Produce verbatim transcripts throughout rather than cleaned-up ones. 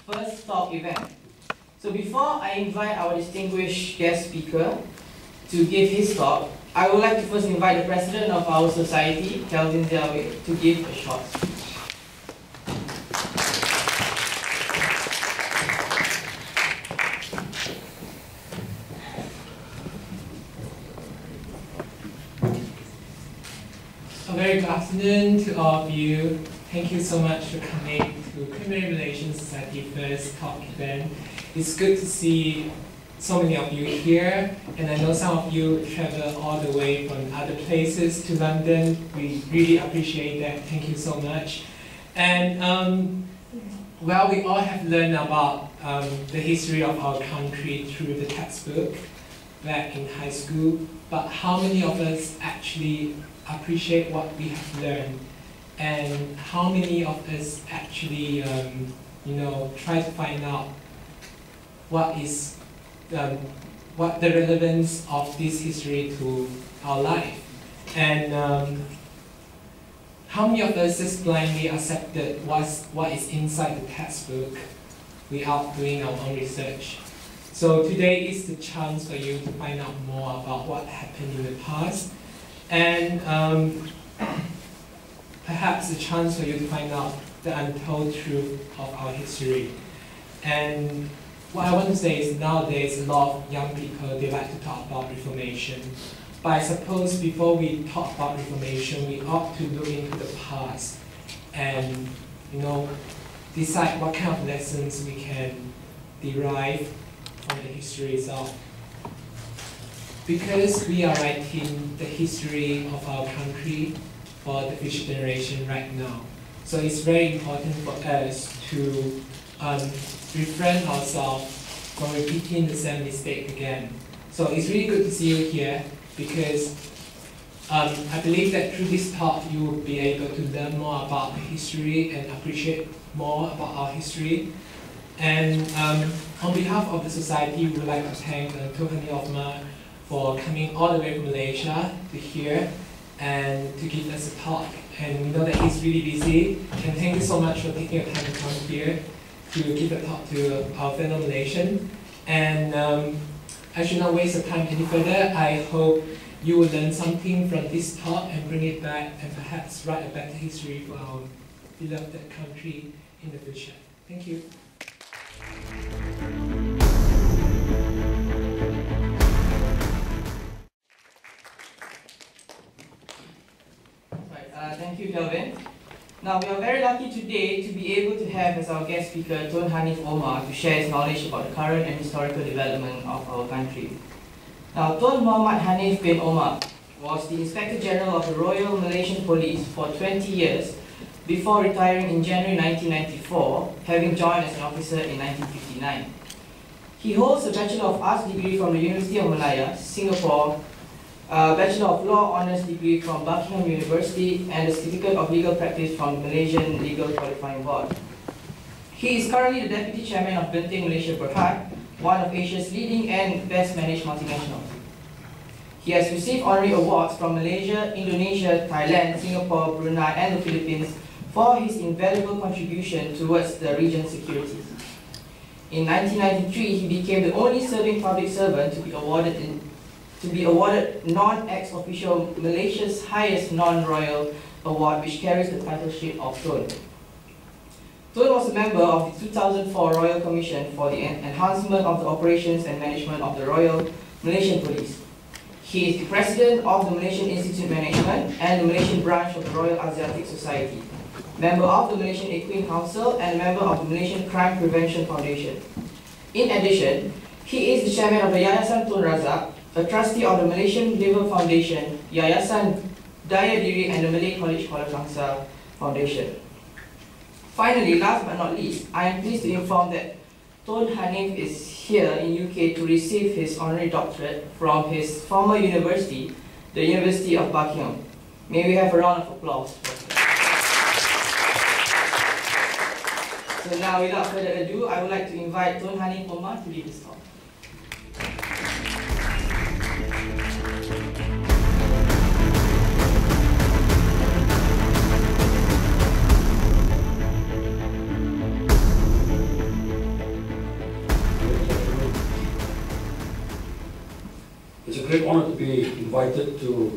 first talk event. So before I invite our distinguished guest speaker to give his talk, I would like to first invite the president of our society, Kelvin Ziawe, to give a short speech. A very good afternoon to all of you. Thank you so much for coming to Mary Malaysian Society first talk event. It's good to see so many of you here, and I know some of you travel all the way from other places to London. We really appreciate that. Thank you so much. And um, well, we all have learned about um, the history of our country through the textbook back in high school, but how many of us actually appreciate what we have learned, and how many of us actually, um, you know, try to find out what is um, what the relevance of this history to our life, and um, how many of us just blindly accepted what's, what is inside the textbook without doing our own research. So today is the chance for you to find out more about what happened in the past, and um, perhaps a chance for you to find out the untold truth of our history. And what I want to say is nowadays a lot of young people, they like to talk about Reformation. But I suppose before we talk about Reformation, we ought to look into the past and, you know, decide what kind of lessons we can derive from the history itself. Because we are writing the history of our country for the future generation right now. So it's very important for us to um, refrain ourselves from repeating the same mistake again. So it's really good to see you here, because um, I believe that through this talk you will be able to learn more about the history and appreciate more about our history. And um, on behalf of the society, we would like to thank uh, Tun Hanif Omar for coming all the way from Malaysia to here and to give us a talk. And we know that he's really busy, and thank you so much for taking your time to come here to give a talk to our fellow Malaysian. And um, I should not waste your time any further. I hope you will learn something from this talk and bring it back and perhaps write a better history for our beloved country in the future. Thank you. Uh, thank you, Kelvin. Now, we are very lucky today to be able to have as our guest speaker Tun Hanif Omar to share his knowledge about the current and historical development of our country. Now, Tun Muhammad Hanif bin Omar was the Inspector General of the Royal Malaysian Police for twenty years before retiring in January nineteen ninety-four, having joined as an officer in nineteen fifty-nine. He holds a Bachelor of Arts degree from the University of Malaya, Singapore, a Bachelor of Law Honours degree from Buckingham University, and a Certificate of Legal Practice from the Malaysian Legal Qualifying Board. He is currently the Deputy Chairman of Genting Malaysia Berhad, one of Asia's leading and best managed multinationals. He has received honorary awards from Malaysia, Indonesia, Thailand, Singapore, Brunei, and the Philippines for his invaluable contribution towards the region's security. In nineteen ninety-three, he became the only serving public servant to be awarded in to be awarded non-ex officio Malaysia's highest non-royal award, which carries the titleship of Tun. Tun was a member of the two thousand four Royal Commission for the Enhancement of the Operations and Management of the Royal Malaysian Police. He is the President of the Malaysian Institute Management and the Malaysian branch of the Royal Asiatic Society, member of the Malaysian Equine Council, and member of the Malaysian Crime Prevention Foundation. In addition, he is the Chairman of the Yayasan Tun Razak, a trustee of the Malaysian Liver Foundation, Yayasan Daya Diri, and the Malay College Kuala Kangsar Foundation. Finally, last but not least, I am pleased to inform that Tun Hanif is here in U K to receive his honorary doctorate from his former university, the University of Buckingham. May we have a round of applause for him. So now, without further ado, I would like to invite Tun Hanif Omar to give his talk. great honor to be invited to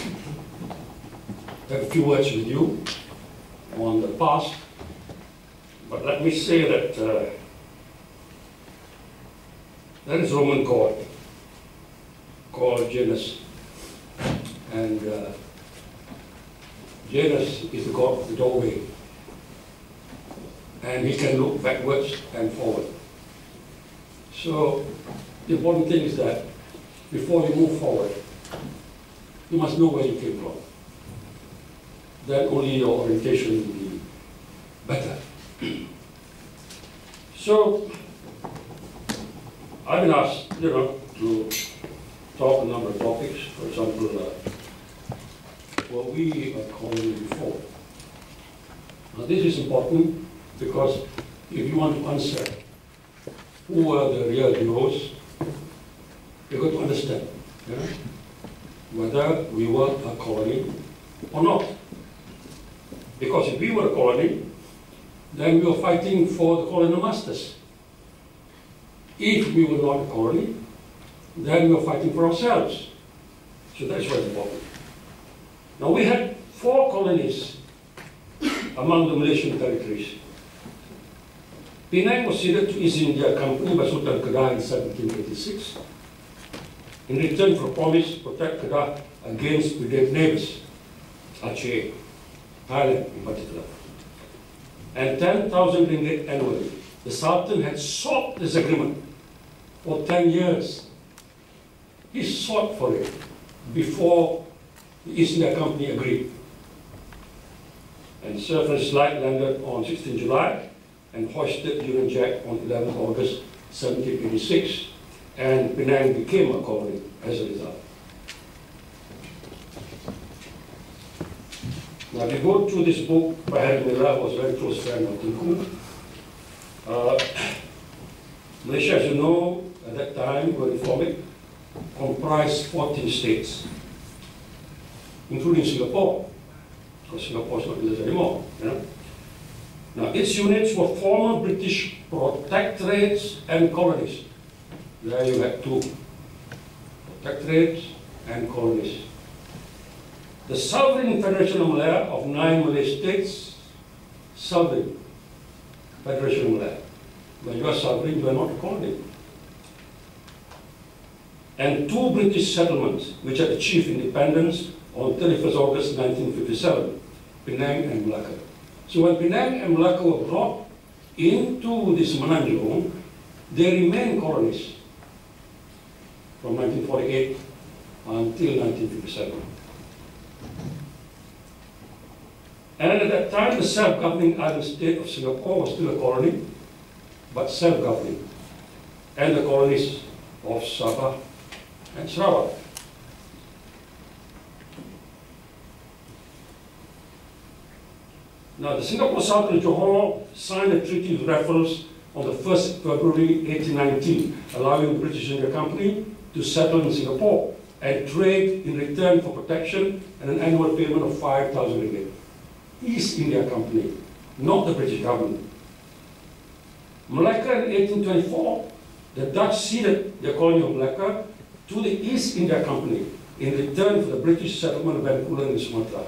have a few words with you on the past. But let me say that uh, there is a Roman god called Janus. And uh, Janus is the god of the doorway. And he can look backwards and forward. So the important thing is that before you move forward, you must know where you came from. Then only your orientation will be better. So I've been asked, you know, to talk a number of topics. For example, uh, were we a colony before? Now this is important because if you want to answer who were the real heroes, you've got to understand, you know, whether we were a colony or not. Because if we were a colony, then we were fighting for the colonial masters. If we were not a colony, then we were fighting for ourselves. So that's what's important. Now we had four colonies among the Malaysian territories. Penang was ceded to East India Company by Sultan Kedah in seventeen eighty-six in return for a promise to protect Kedah against predatory neighbors, Aceh, Thailand in particular. And ten thousand ringgit annually. The Sultan had sought this agreement for ten years. He sought for it before the East India Company agreed. And Sir Francis Light landed on sixteenth July and hoisted Union Jack on eleventh August seventeen eighty-six, and Penang became a colony as a result. Now, if you go through this book by Harry Miller, who was a very close friend of Tunku, uh, Malaysia, as you know, at that time, when we formed it, comprised fourteen states, including Singapore, because Singapore is not Malaysia anymore. You know? Now, its units were former British protectorates and colonies. There you had two, protectorates and colonies. The sovereign Federation of Malaya of nine Malay states, sovereign Federation of Malaya. When you are sovereign, you are not a colony. And two British settlements which had achieved independence on thirty-first August nineteen fifty-seven, Penang and Malacca. So when Penang and Malacca were brought into this Menanjung, they remained colonies from nineteen forty-eight until nineteen fifty-seven. And at that time, the self-governing island state of Singapore was still a colony, but self-governing, and the colonies of Sabah and Sarawak. Now, the Singapore Sultan of Johor signed a treaty with Raffles on the first of February eighteen nineteen, allowing the British India Company to settle in Singapore and trade in return for protection and an annual payment of five thousand ringgit. East India Company, not the British government. Malacca in eighteen twenty-four, the Dutch ceded their colony of Malacca to the East India Company in return for the British settlement of Bencoolen in Sumatra.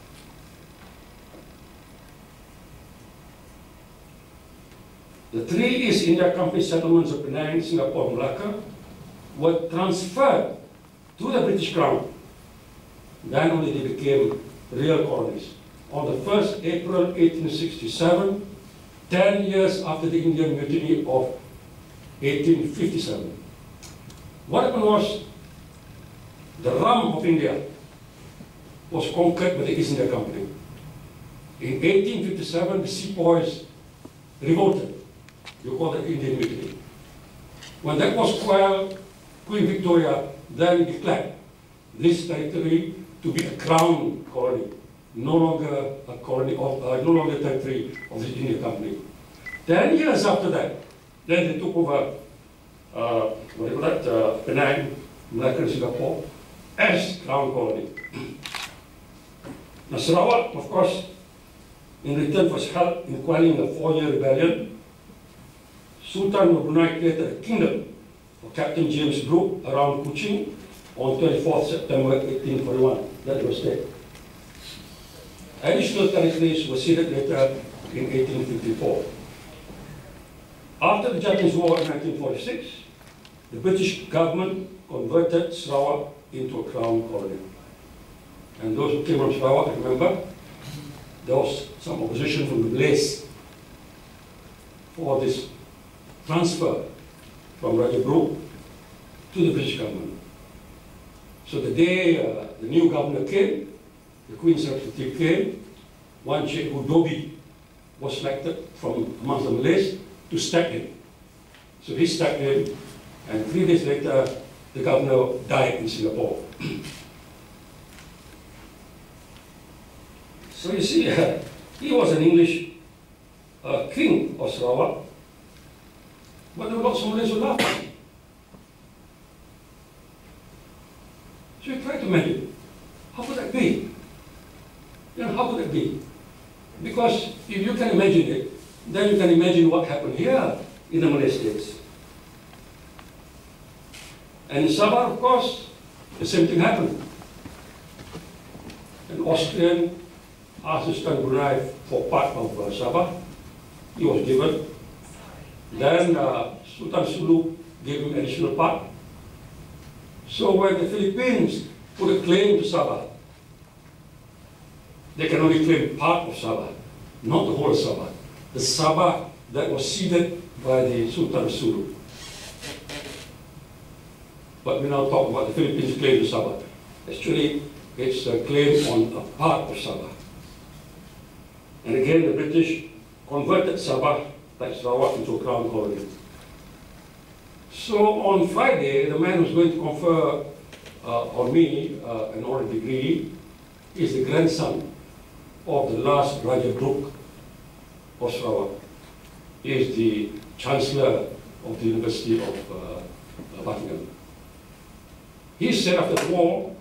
The three East India Company settlements of Penang, Singapore, and Malacca were transferred to the British Crown. Then only they became real colonies. On the first of April eighteen sixty-seven, ten years after the Indian Mutiny of eighteen fifty-seven. What happened was, the rum of India was conquered by the East India Company. In eighteen fifty-seven, the sepoys revolted. You call that Indian Mutiny. When that was quelled, Queen Victoria then declared this territory to be a crown colony, no longer a colony of, uh, no longer a territory of the Indian Company. Ten years after that, then they took over, uh, what do you call that, uh, Penang, Malacca, and Singapore as crown colony. Now Sarawak, of course, in return for help in quelling a four-year rebellion, Sultan of Brunei created a kingdom for Captain James Brooke around Kuching on twenty-fourth September eighteen forty-one. That was it. Additional territories were ceded later in eighteen fifty-four. After the Japanese War in nineteen forty-six, the British government converted Sarawak into a crown colony. And those who came from Sarawak, remember, there was some opposition from the Malays for this transfer from Raja Brooke to the British government. So the day uh, the new governor came, the Queen's representative came, one Sheikh Udobi was selected from amongst the Malays to step in. So he stepped in, and three days later, the governor died in Singapore. So you see, uh, he was an English uh, king of Sarawak, but there were lots of Malays who laughed. So you try to imagine, how could that be? You know, how could that be? Because if you can imagine it, then you can imagine what happened here in the Malay states. And in Sabah, of course, the same thing happened. An Austrian asked Sultan Brunei for part of uh, Sabah. He was given. Then uh, Sultan Sulu gave him additional part. So when the Philippines put a claim to Sabah, they can only claim part of Sabah, not the whole of Sabah. The Sabah that was ceded by the Sultan Sulu. But we now talk about the Philippines' claim to Sabah. Actually, it's a claim on a part of Sabah. And again, the British converted Sabah, like Sarawak, into a crown colony. So on Friday, the man who's going to confer uh, on me uh, an honorary degree is the grandson of the last Raja Brooke of Sarawak. He is the Chancellor of the University of uh, Buckingham. He said after the war,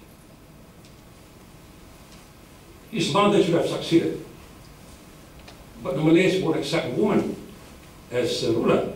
his mother should have succeeded. But the Malays won't accept a woman as a ruler.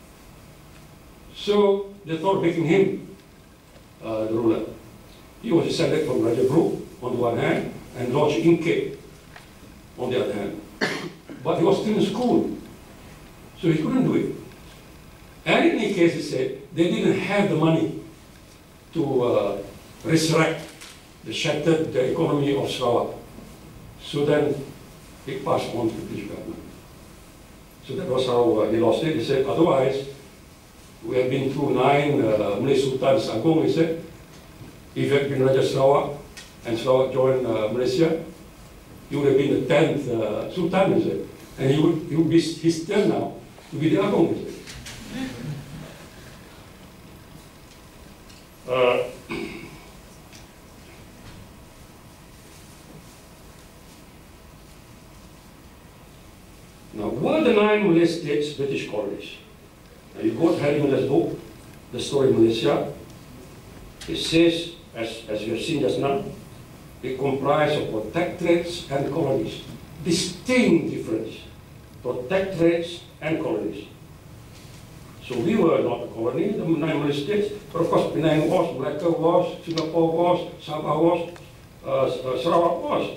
So they thought of making him uh, the ruler. He was descended from Raja Brooke on the one hand, and Lord Inke on the other hand. But he was still in school, so he couldn't do it. And in any case, he said, they didn't have the money to uh, resurrect the shattered the economy of Sarawak. So then it passed on to the British government. So that was how uh, he lost it. He said, otherwise, we have been through nine uh, Malay Sultans Agong, he said. If you had been Raja Sarawak and Sarawak joined uh, Malaysia, he would have been the tenth uh, Sultan, he said. And he would, he would be his turn now to be the Agong, he said. Uh, now, were the nine Malay states British colonies? Now, you go to Harry Miller's book, The Story of Malaysia. It says, as, as you have seen just now, it comprised of protectorates and colonies. Distinct difference. Protectorates and colonies. So we were not a colony, the nine Malay states, but of course Penang was, Malacca was, Singapore was, Sabah was, uh, uh, Sarawak was.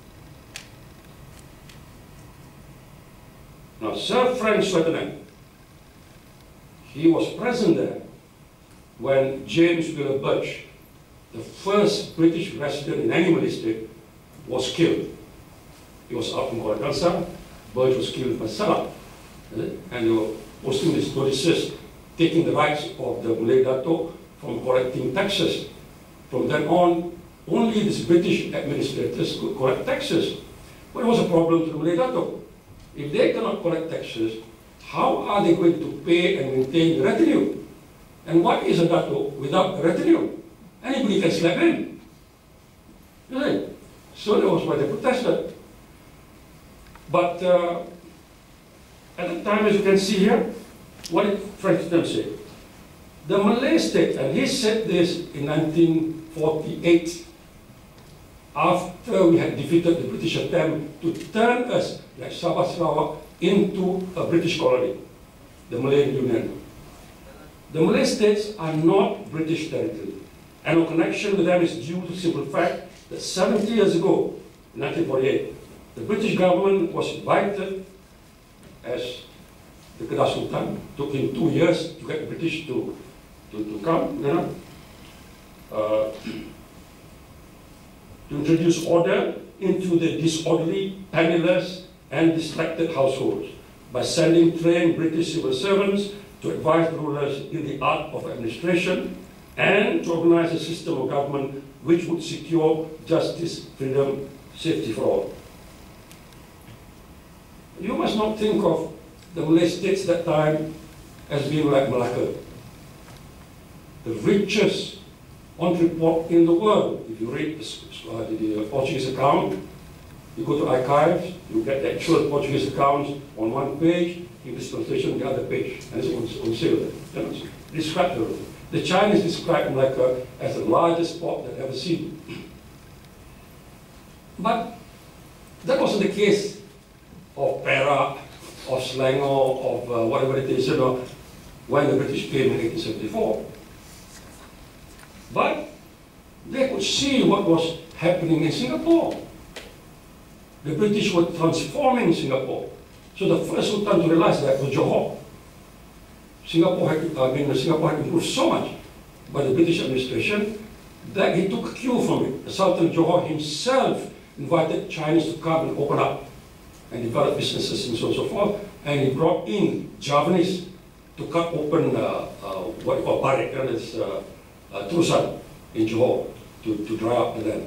Now Sir Frank Swettenham, he was present there when James Wheeler Birch, the first British resident in any Malay state, was killed. He was out from Kuala Birch was killed by Salah. And they were posting these notices, taking the rights of the Malay Dato' from collecting taxes. From then on, only these British administrators could collect taxes. But it was a problem to the Malay Dato'. If they cannot collect taxes, how are they going to pay and maintain the retinue? And what is a Dato' without a retinue? Anybody can slap in. Right? So that was why they protested. But uh, at the time, as you can see here, what did Franklin say? The Malay state, and he said this in nineteen forty-eight, after we had defeated the British attempt to turn us, like Sabah Sarawak, into a British colony, the Malayan Union. The Malay states are not British territory. And our connection with them is due to the simple fact that seventy years ago, in nineteen forty-eight, the British government was invited as the Kedah Sultan. Took him two years to get the British to, to, to come, you know, uh, to introduce order into the disorderly, penniless, and distracted households by sending trained British civil servants to advise the rulers in the art of administration and to organize a system of government which would secure justice, freedom, safety for all. You must not think of the Malay states that time as being like Malacca, the richest country port in the world. If you read the, uh, the Portuguese account, you go to archives, you get the actual Portuguese accounts on one page, English translation on the other page, and it's on, on sale there. You know, describe the, the Chinese describe Malacca as the largest port they've ever seen. But that wasn't the case of Perak, of Selangor, of uh, whatever it is, you know, when the British came in eighteen seventy-four. But they could see what was happening in Singapore. The British were transforming Singapore. So the first Sultan to realize that was Johor. Singapore had, I mean, Singapore had improved so much by the British administration that he took a cue from it. The Sultan of Johor himself invited Chinese to come and open up and develop businesses and so on and so forth. And he brought in Javanese to cut open uh, uh, what you call barik, and it's uh, uh, terusan in Johor to, to dry up the land.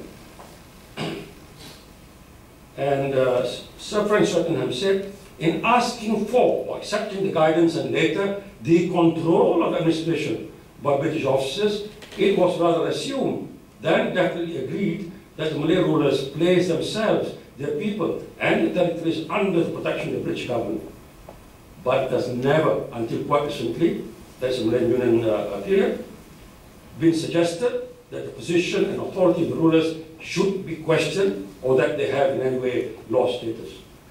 And uh, Sir Frank Swettenham said, in asking for or accepting the guidance and later the control of administration by British officers, it was rather assumed, then definitely agreed, that the Malay rulers placed themselves, their people, and the territories under the protection of the British government. But it has never, until quite recently, that's the Malayan Union uh, period, been suggested that the position and authority of the rulers should be questioned or that they have in any way lost status.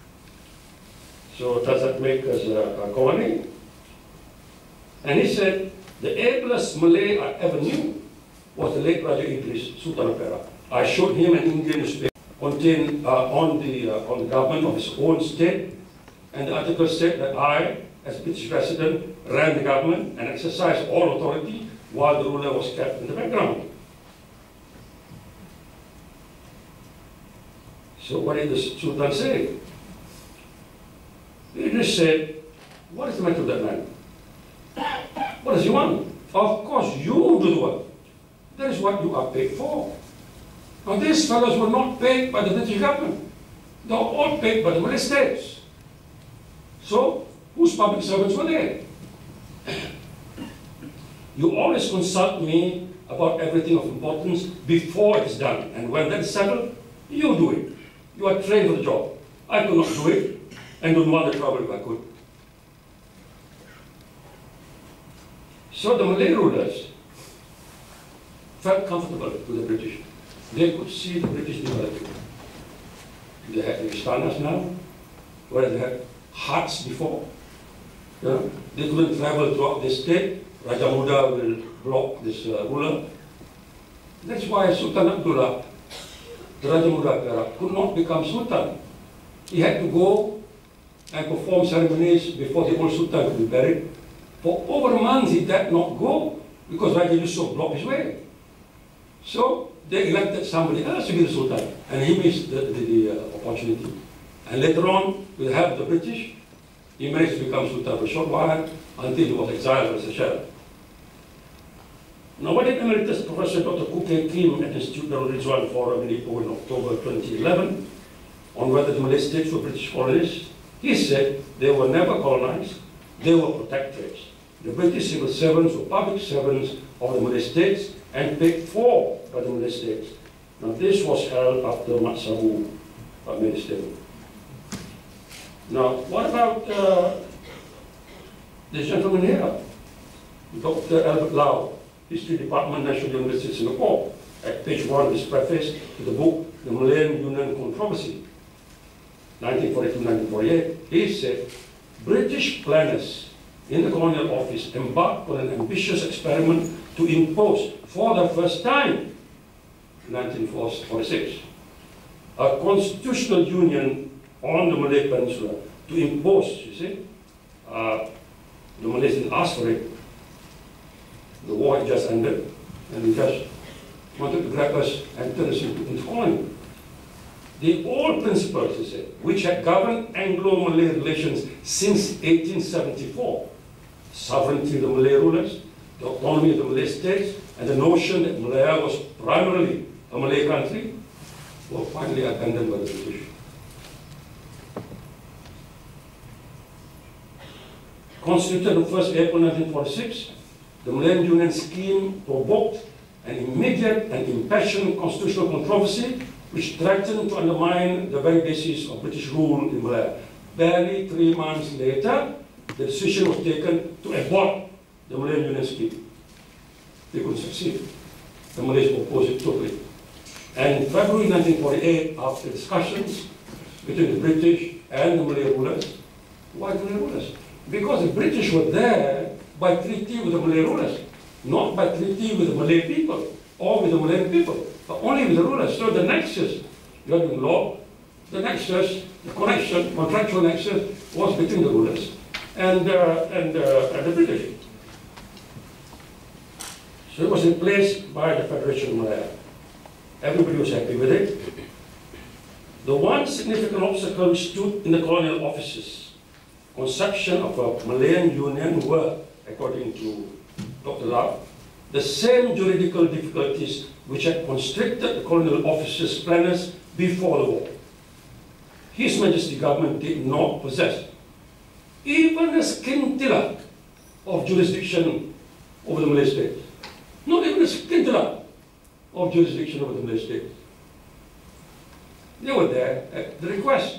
So does that make us a, a colony? And he said, the ablest Malay I ever knew was the late Raja Idris, Sultan of Perak. I showed him an Indian newspaper contained uh, on, the, uh, on the government of his own state, and the article said that I, as British resident, ran the government and exercised all authority while the ruler was kept in the background. So what did the Sultan say? Idris said, what is the matter with that man? What does he want? Of course you do the work. That is what you are paid for. Now these fellows were not paid by the British government. They were all paid by the Malay states. So, whose public servants were they? You always consult me about everything of importance before it's done. And when that's settled, you do it. You are trained for the job. I could not do it, and don't want the trouble if I could. So the Malay rulers felt comfortable with the British. They could see the British developing. They had the istanas now, where they had huts before. You know, they couldn't travel throughout the state. Raja Muda will block this uh, ruler. That's why Sultan Abdullah, the Raja Muda Perak, could not become Sultan. He had to go and perform ceremonies before the old Sultan could be buried. For over months he did not go because Raja Yusuf blocked his way. So they elected somebody else to be the Sultan, and he missed the, the, the uh, opportunity. And later on, with the help of the British, he managed to become Sultan for a short while until he was exiled as a sheriff. Now, what did Emeritus Professor Doctor Kuke Kim at the Institute Darul Rizwan Forum in Ipoh in October twenty eleven on whether the Malay states were British colonies? He said they were never colonized, they were protectorates. The British civil servants were public servants of the Malay states and paid for by the Malay states. Now, this was held after Mat Sabu uh, made a statement. Now, what about uh, this gentleman here, Doctor Albert Lau, History Department, National University of Singapore, at page one of his preface to the book, The Malayan Union Controversy, nineteen forty-two to nineteen forty-eight, he said, British planners in the colonial office embarked on an ambitious experiment to impose, for the first time, in nineteen forty-six, a constitutional union on the Malay Peninsula to impose, you see, uh, the Malaysians asked for it. The war had just ended, and we just wanted to grab us and turn us into, into colony. The old principles, you see, which had governed Anglo-Malay relations since eighteen seventy-four, sovereignty of the Malay rulers, the autonomy of the Malay states, and the notion that Malaya was primarily a Malay country, were finally abandoned by the British. Constituted on first April nineteen forty-six, the Malayan Union scheme provoked an immediate and impassioned constitutional controversy which threatened to undermine the very basis of British rule in Malaya. Barely three months later, the decision was taken to abort the Malayan Union scheme. They couldn't succeed. The Malays opposed it totally. And in February nineteen forty-eight, after discussions between the British and the Malay rulers, why the Malay rulers? Because the British were there by treaty with the Malay rulers, not by treaty with the Malay people or with the Malayan people, but only with the rulers. So the nexus, you are doing law, the nexus, the connection, contractual nexus was between the rulers and, uh, and, uh, and the British. So it was replaced by the Federation of Malaya. Everybody was happy with it. The one significant obstacle which stood in the colonial offices conception of a Malayan Union were, according to Doctor Alot, the same juridical difficulties which had constricted the colonial officers' planners before the war. His Majesty government did not possess even a scintilla of jurisdiction over the Malay states. Not even a scintilla of jurisdiction over the Malay states. They were there at the request.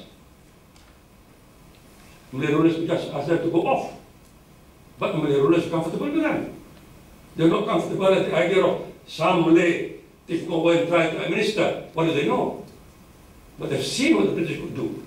Malay rulers just asked them to go off. But the Malay rulers are comfortable with them. They're not comfortable at the idea of some Malay taking over and trying to administer. What do they know? But they've seen what the British could do.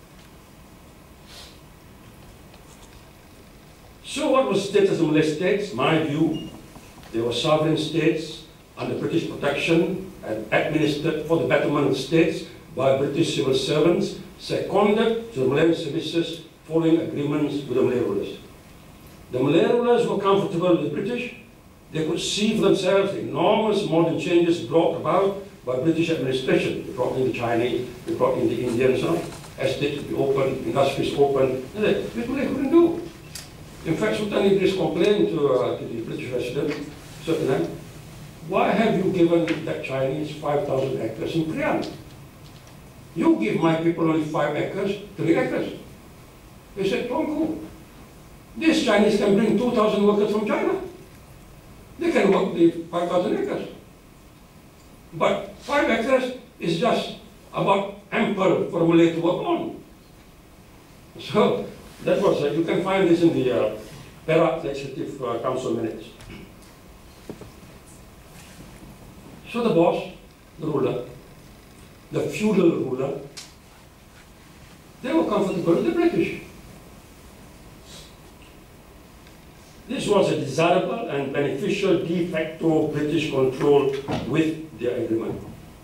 So what was the status of the Malay states? My view, they were sovereign states under British protection and administered for the betterment of the states by British civil servants, seconded to the Malayan services following agreements with the Malay rulers. The Malay rulers were comfortable with the British. They could see for themselves the enormous modern changes brought about by British administration. They brought in the Chinese, they brought in the Indians, so estates to be open, industries open. This Malay couldn't do. In fact, Sultan Idris complained to, uh, to the British resident, certain time, why have you given that Chinese five thousand acres in Krian? You give my people only five acres, three acres. They said, Tuanku, these Chinese can bring two thousand workers from China. They can work the five thousand acres. But five acres is just about ample for a Malay to work on. So that was, uh, you can find this in the uh, Perak Legislative uh, Council minutes. So the boss, the ruler, the feudal ruler, they were comfortable with the British. This was a desirable and beneficial de facto British control with their agreement.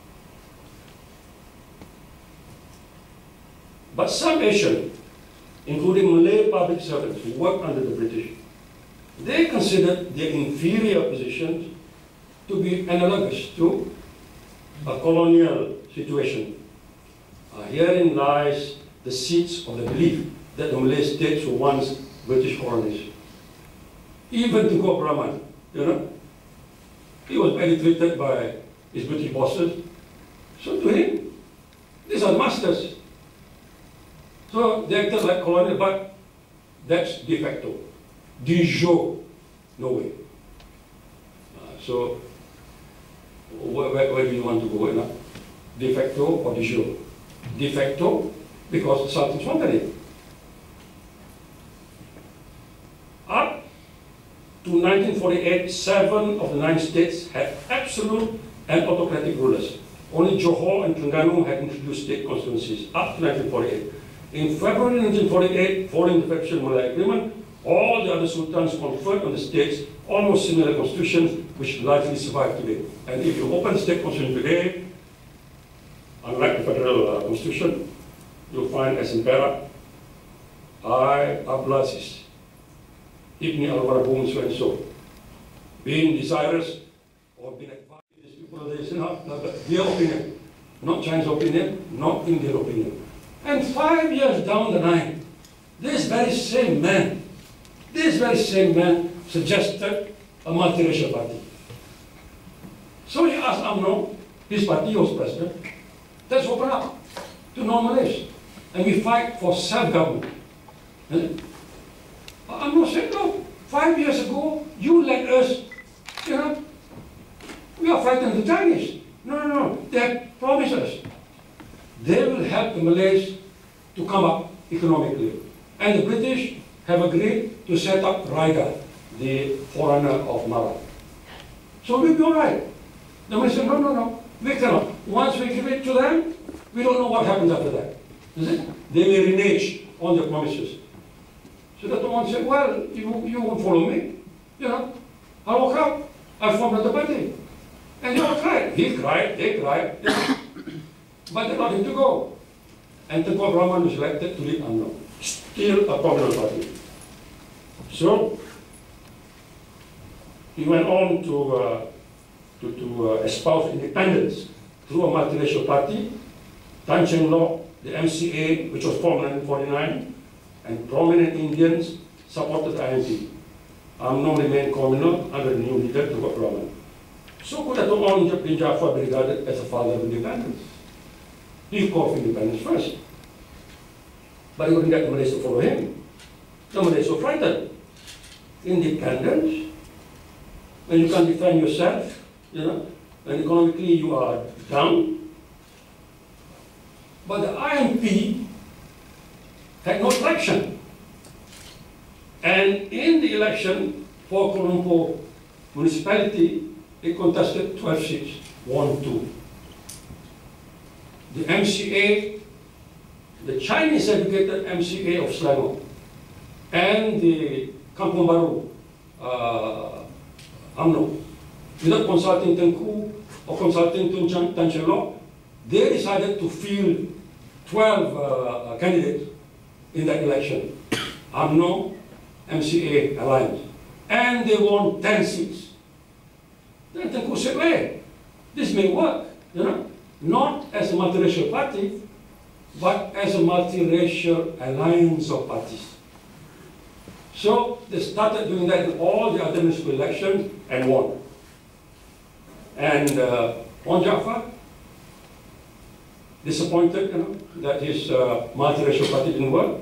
But some Asian, including Malay public servants who worked under the British, they considered their inferior positions to be analogous to a colonial situation. Uh, herein lies the seeds of the belief that the Malay states were once British colonies. Even Tunku Brahman, you know, he was badly treated by his British bosses. So to him, these are masters. So they acted like colonial, but that's de facto. De jure, no way. Uh, so where, where, where do you want to go? You know? De facto or de jure? De facto, because the Sultans wanted it. Up to nineteen forty-eight, seven of the nine states had absolute and autocratic rulers. Only Johor and Terengganu had introduced state constituencies up to nineteen forty-eight. In February nineteen forty-eight, following the Federation Malay Agreement, all the other sultans conferred on the states almost similar constitutions which largely survive today. And if you open the state constitution today, unlike the federal uh, constitution, you'll find as in Perak, I, Ablasis, Ibn al-Warabun, so and so, being desirous or being advised, these people, they say, no, no, their opinion, not Chinese opinion, not Indian opinion. And five years down the line, this very same man, this very same man suggested a multiracial party. So he asked UMNO, his party was president, let's open up to non-Malays. And we fight for self-government. UMNO said, no, five years ago, you let us, you know, we are fighting the Chinese. No, no, no, they have promised us. They will help the Malays to come up economically. And the British have agreed to set up Raida, the foreigner of Mara. So we'll be all right. The Malays said, no, no, no, we cannot. Once we give it to them, we don't know what happens after that. Is it? They may renege on their promises. So the one said, well, you, you won't follow me. You know, I woke up, I formed the party. And they all cried. He cried, they cried, they cried. But they got him to go. And Tun Rahman was elected to lead UMNO. Still a popular party. So, he went on to, uh, to, to uh, espouse independence through a multiracial party. Tan Cheng Lock, the M C A, which was formed in nineteen forty-nine, and prominent Indians supported the I M P. UMNO remained communal under the new leader, Tun Rahman. So could Dato' Onn bin Jaafar be regarded as a father of independence? He called for independence first. But he wouldn't get the Malays to follow him. The Malays were frightened. Independence, when you can't defend yourself, you know, and economically you are down. But the I M P had no traction. And in the election for Kuala Lumpur municipality, it contested twelve seats, won two. The M C A, the Chinese educated M C A of Selangor, and the Kampung Baru, uh, UMNO, without consulting Tengku or consulting Tun Tan Cheng Lock, they decided to field twelve uh, candidates in that election. UMNO, M C A alliance. And they won ten seats. Then Tengku said, hey, this may work, you know, not as a multiracial party, but as a multiracial alliance of parties. So they started doing that in all the other municipal elections and won. And uh, Onn Jaafar, disappointed, you know, that his uh, multiracial party didn't work,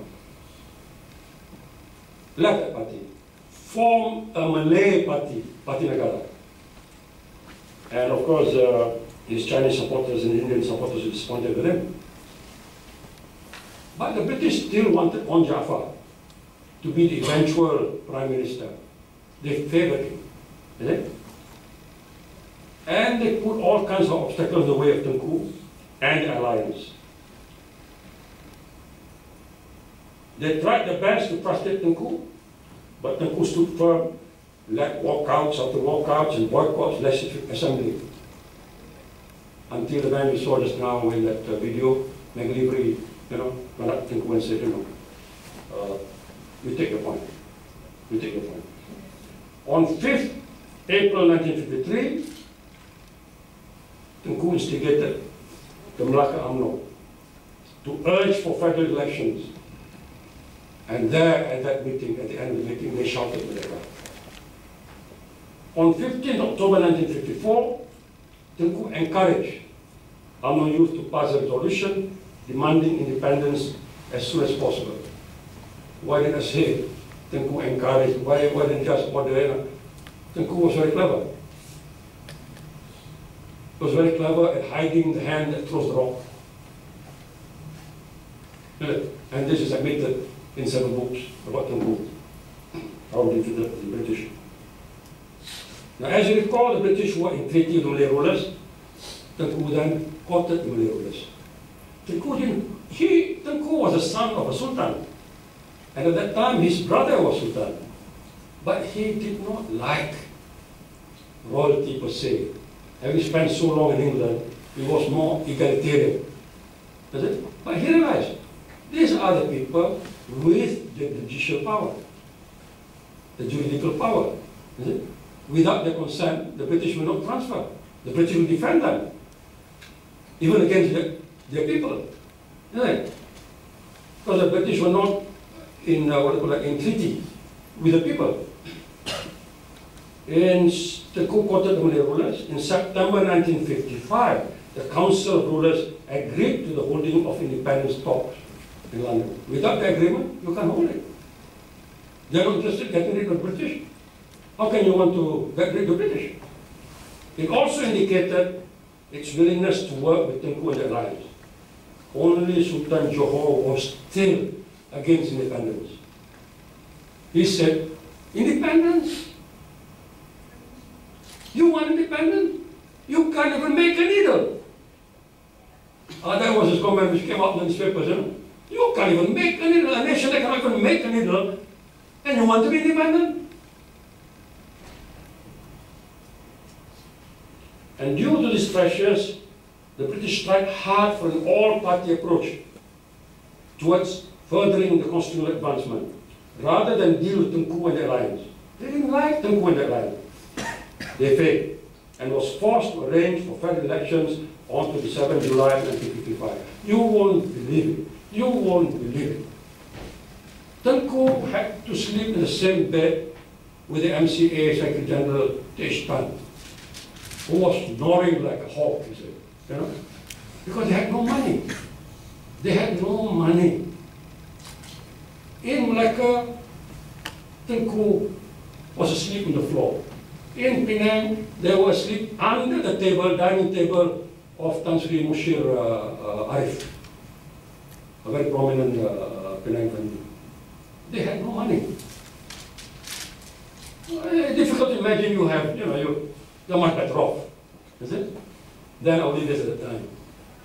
left that party, formed a Malay party, Parti Negara. And of course, uh, his Chinese supporters and Indian supporters were disappointed with him. But the British still wanted Onn Jaafar to be the eventual prime minister. They favored him, is it? And they put all kinds of obstacles in the way of Tengku and the alliance. They tried their best to frustrate Tengku, but Tengku stood firm, led walkouts after walkouts and boycotts legislative assembly. Until the man we saw just now in that uh, video, McLevery, you know, went up to Tengku and said, you know, uh, we take your point. We take your point. On fifth April nineteen fifty-three, Tengku instigated the Melaka UMNO to urge for federal elections. And there, at that meeting, at the end of the meeting, they shouted Merdeka. On fifteenth October nineteen fifty-four, Tengku encouraged UMNO youth to pass a resolution demanding independence as soon as possible. Why did I say Tengku encouraged? Why wasn't just order? Tengku was very clever. He was very clever at hiding the hand that throws the rock. And this is admitted in several books about Tengku, how he defeated the British. Now, as you recall, the British were in treaty with the Malay rulers. Tengku then courted the Malay rulers. Tengku didn't, he, Tengku was the son of a sultan. And at that time, his brother was sultan. But he did not like royalty per se. Having spent so long in England, he was more egalitarian. Is it? But he realized, these are the people with the judicial power, the juridical power. Is it? Without their consent, the British will not transfer. The British will defend them, even against their, their people. Isn't it? Because the British were not in, uh, what do you call it, in treaty with the people. In the coup quoted the Malay rulers, in September nineteen fifty-five, the Council of Rulers agreed to the holding of independence talks in London. Without the agreement, you can't hold it. They are not interested in getting rid of the British. How can you want to get rid of the British? It also indicated its willingness to work with Tengku and the alliance. Only Sultan Johor was still against independence. He said, independence? You want independence? You can't even make a needle. Uh, that was his comment which came out in the newspapers. You know? You can't even make a needle. A nation that cannot even make a needle, and you want to be independent? And due to these pressures, the British tried hard for an all-party approach towards furthering the constitutional advancement, rather than deal with Tengku and the alliance. They didn't like Tengku and the alliance. They failed, and was forced to arrange for federal elections on twenty-seventh of July nineteen fifty-five. You won't believe it. You won't believe it. Tengku had to sleep in the same bed with the M C A Secretary General Tun, who was snoring like a hawk, he said, you know, because they had no money. They had no money. In Malacca, Tengku was asleep on the floor. In Penang, they were asleep under the table, dining table of Tan Sri Mushir uh, uh, Arif, a very prominent uh, Penang family. They had no money. Uh, difficult to imagine you have, you know, you, you're much better off, is it? Than our leaders at the time.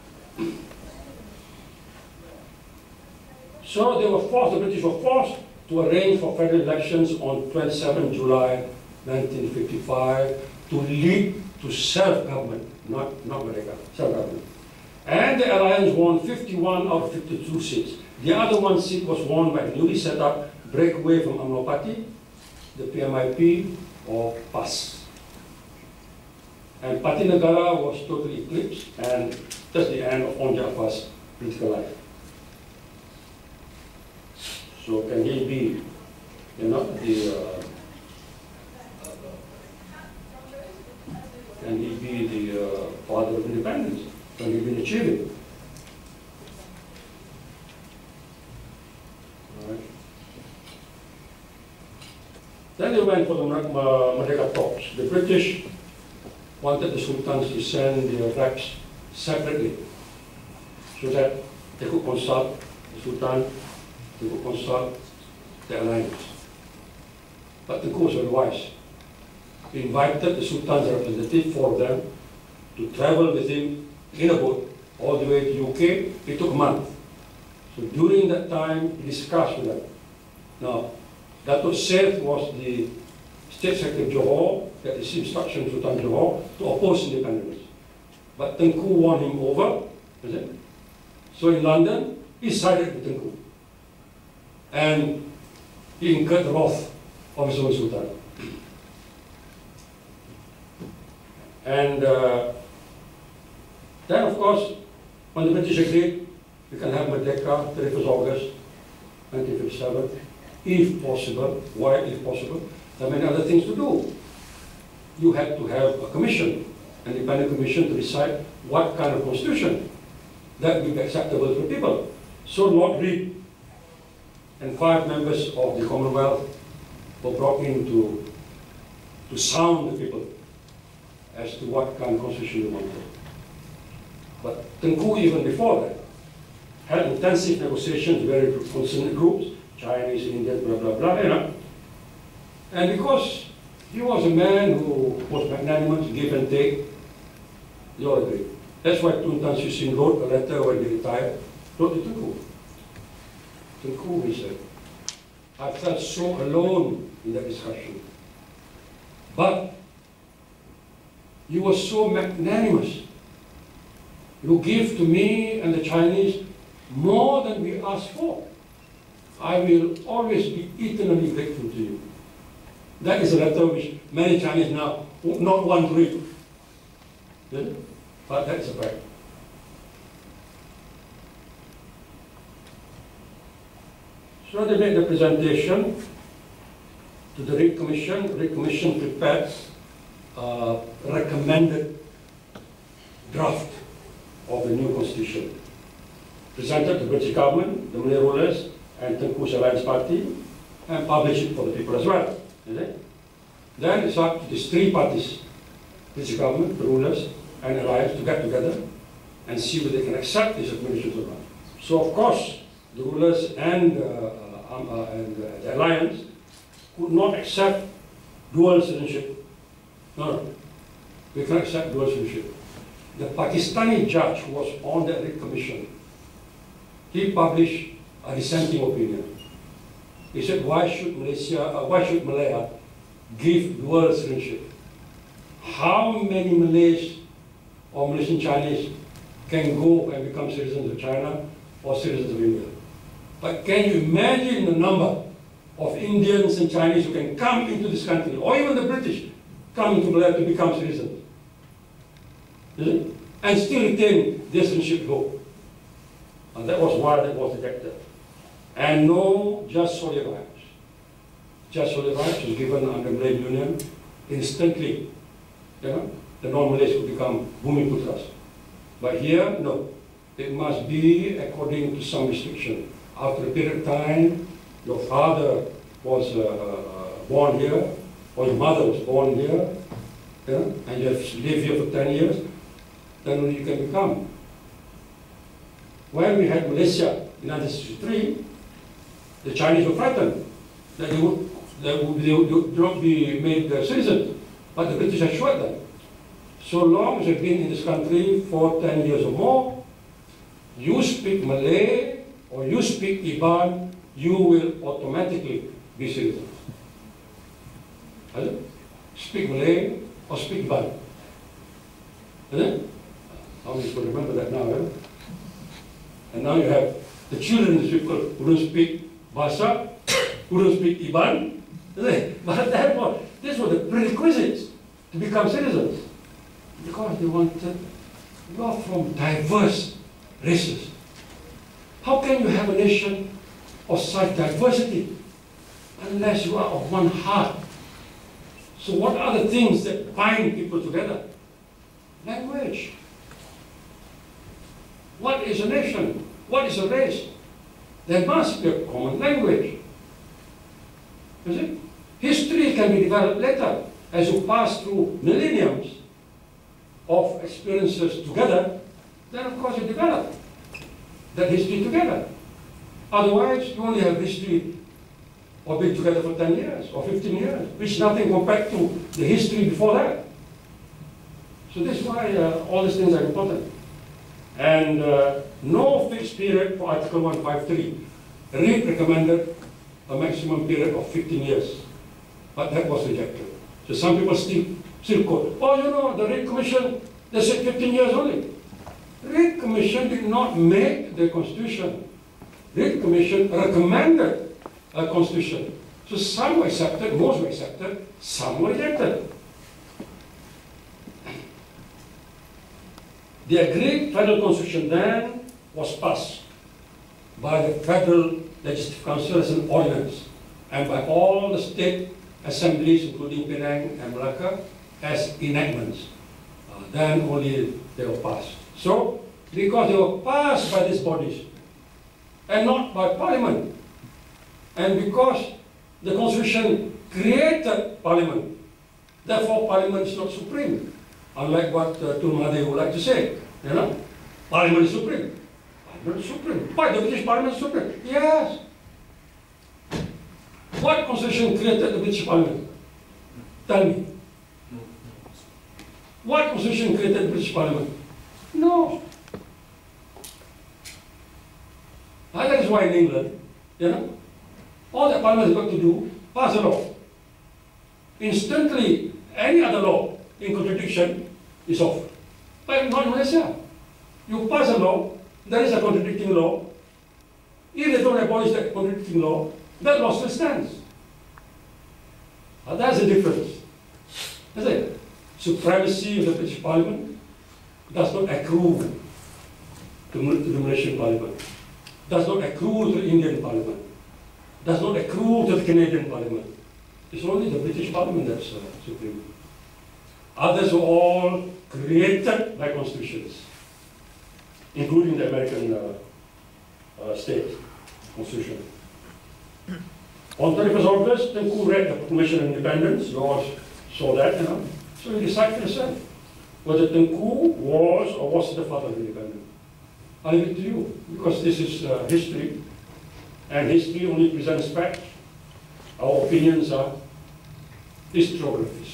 So they were forced, the British were forced to arrange for federal elections on twenty-seventh of July nineteen fifty-five to lead to self-government, not, not Merdeka, self-government. And the alliance won fifty-one out of fifty-two seats. The other one seat was won by the newly set up breakaway from UMNO Party, the P M I P, or P A S. And Parti Negara was totally eclipsed, and that's the end of Onn Jaafar's political life. So can he be, you know, the uh, can he be the uh, father of independence? Can he be achieving? All right. Then they went for the Merdeka talks. The British wanted the sultans to send their reps separately so that they could consult the sultan, they could consult the alliance. But the coup was very wise. He invited the sultan's representative, four of them, to travel with him in a boat all the way to U K. It took a month. So during that time, he discussed with them. Now, Datuk Seth was the State Secretary of Johor that received instructions from Sultan Johor to oppose independence. But Tengku won him over, is it? So in London, he sided with Tengku. And he incurred the wrath of his own Sultan. And uh, then, of course, when the British agreed, we can have Merdeka, thirty-first of August nineteen fifty-seven, if possible. Why if possible? There are many other things to do. You had to have a commission, an independent commission, to decide what kind of constitution that would be acceptable to people. So Lord Reed and five members of the Commonwealth were brought in to, to sound the people as to what kind of constitution they wanted. But Tengku, even before that, had intensive negotiations with very concerned groups, Chinese, Indians, blah, blah, blah, you know. And because he was a man who was magnanimous, give and take, they all agreed. That's why Tun Tan Sri Sin wrote a letter when he retired, wrote to Tengku. Tengku, he said, I felt so alone in that discussion. But you were so magnanimous. You give to me and the Chinese more than we asked for. I will always be eternally grateful to you. That is a letter which many Chinese now would not want to read. Yeah? But that is a fact. So they made the presentation to the Reid Commission. The Reid Commission prepared a recommended draft of the new constitution, presented to the British government, the Malay rulers, and Tengku's Alliance Party, and published it for the people as well. Okay? Then it's up to these three parties, British government, the rulers, and Alliance, to get together and see whether they can accept these recommendations or not. So of course, the rulers and, uh, um, uh, and uh, the Alliance could not accept dual citizenship. No, no, we cannot accept dual citizenship. The Pakistani judge who was on the Reid Commission, he published a dissenting opinion. He said, why should Malaysia, uh, why should Malaya give dual citizenship? How many Malays or Malaysian Chinese can go and become citizens of China or citizens of India? But can you imagine the number of Indians and Chinese who can come into this country, or even the British, come into Malaya to become citizens? Is it? And still retain their citizenship hope. And that was why that was rejected. And no just solely rights. Just solely rights was given under Malay Union instantly. You know, the non-Malays could become Bumiputras. But here, no. It must be according to some restriction. After a period of time, your father was uh, born here, or your mother was born here, you know, and you have lived here for ten years, then only you can become. When we had Malaysia in nineteen sixty-three, the Chinese were frightened that they would, that would, they would not be made uh, citizens, but the British assured them. So long as you've been in this country for ten years or more, you speak Malay or you speak Iban, you will automatically be citizens. Speak Malay or speak Iban. How many people remember that now? Eh? And now you have the children of people who don't speak Bahasa, who don't speak Iban. But therefore, these were the prerequisites to become citizens. Because they wanted, you are from diverse races. How can you have a nation of such diversity unless you are of one heart? So what are the things that bind people together? Language. What is a nation? What is a race? There must be a common language. You see? History can be developed later as you pass through millenniums of experiences together. Then of course you develop that history together. Otherwise, you only have history of being together for ten years or fifteen years, which is nothing compared to the history before that. So this is why uh, all these things are important. And uh, no fixed period for Article one fifty-three. Reid recommended a maximum period of fifteen years, but that was rejected. So some people still, still quote, oh, you know, the Reid Commission, they said fifteen years only. Reid Commission did not make the constitution. Reid Commission recommended a constitution. So some were accepted, most were accepted, some were rejected. The agreed federal constitution then was passed by the Federal Legislative Council as an ordinance, and by all the state assemblies, including Penang and Malacca, as enactments. Uh, then only they were passed. So, because they were passed by these bodies, and not by Parliament, and because the Constitution created Parliament, therefore Parliament is not supreme, unlike what uh, Tun Hanif would like to say. You know, Parliament is supreme. Parliament is supreme. Why the British Parliament is supreme? Yes. What Constitution created the British Parliament? Tell me. What Constitution created the British Parliament? No. And that is why in England, you know, all that Parliament has got to do, pass a law. instantly any other law in contradiction is off. But not in Malaysia. You pass a law, there is a contradicting law. If they don't abolish that contradicting law, that law still stands. Uh, that's the difference. That's it. Supremacy of the British Parliament does not accrue to, to the Malaysian Parliament, does not accrue to the Indian Parliament, does not accrue to the Canadian Parliament. It's only the British Parliament that's uh, supreme. Others were all created by constitutions, including the American uh, uh, state constitution. On thirty-first August, Tengku read the Proclamation of Independence. You all saw that, you know. So you decide for yourself whether Tengku was or was the father of independence. I leave it to you, because this is uh, history, and history only presents facts. Our opinions are historiographies.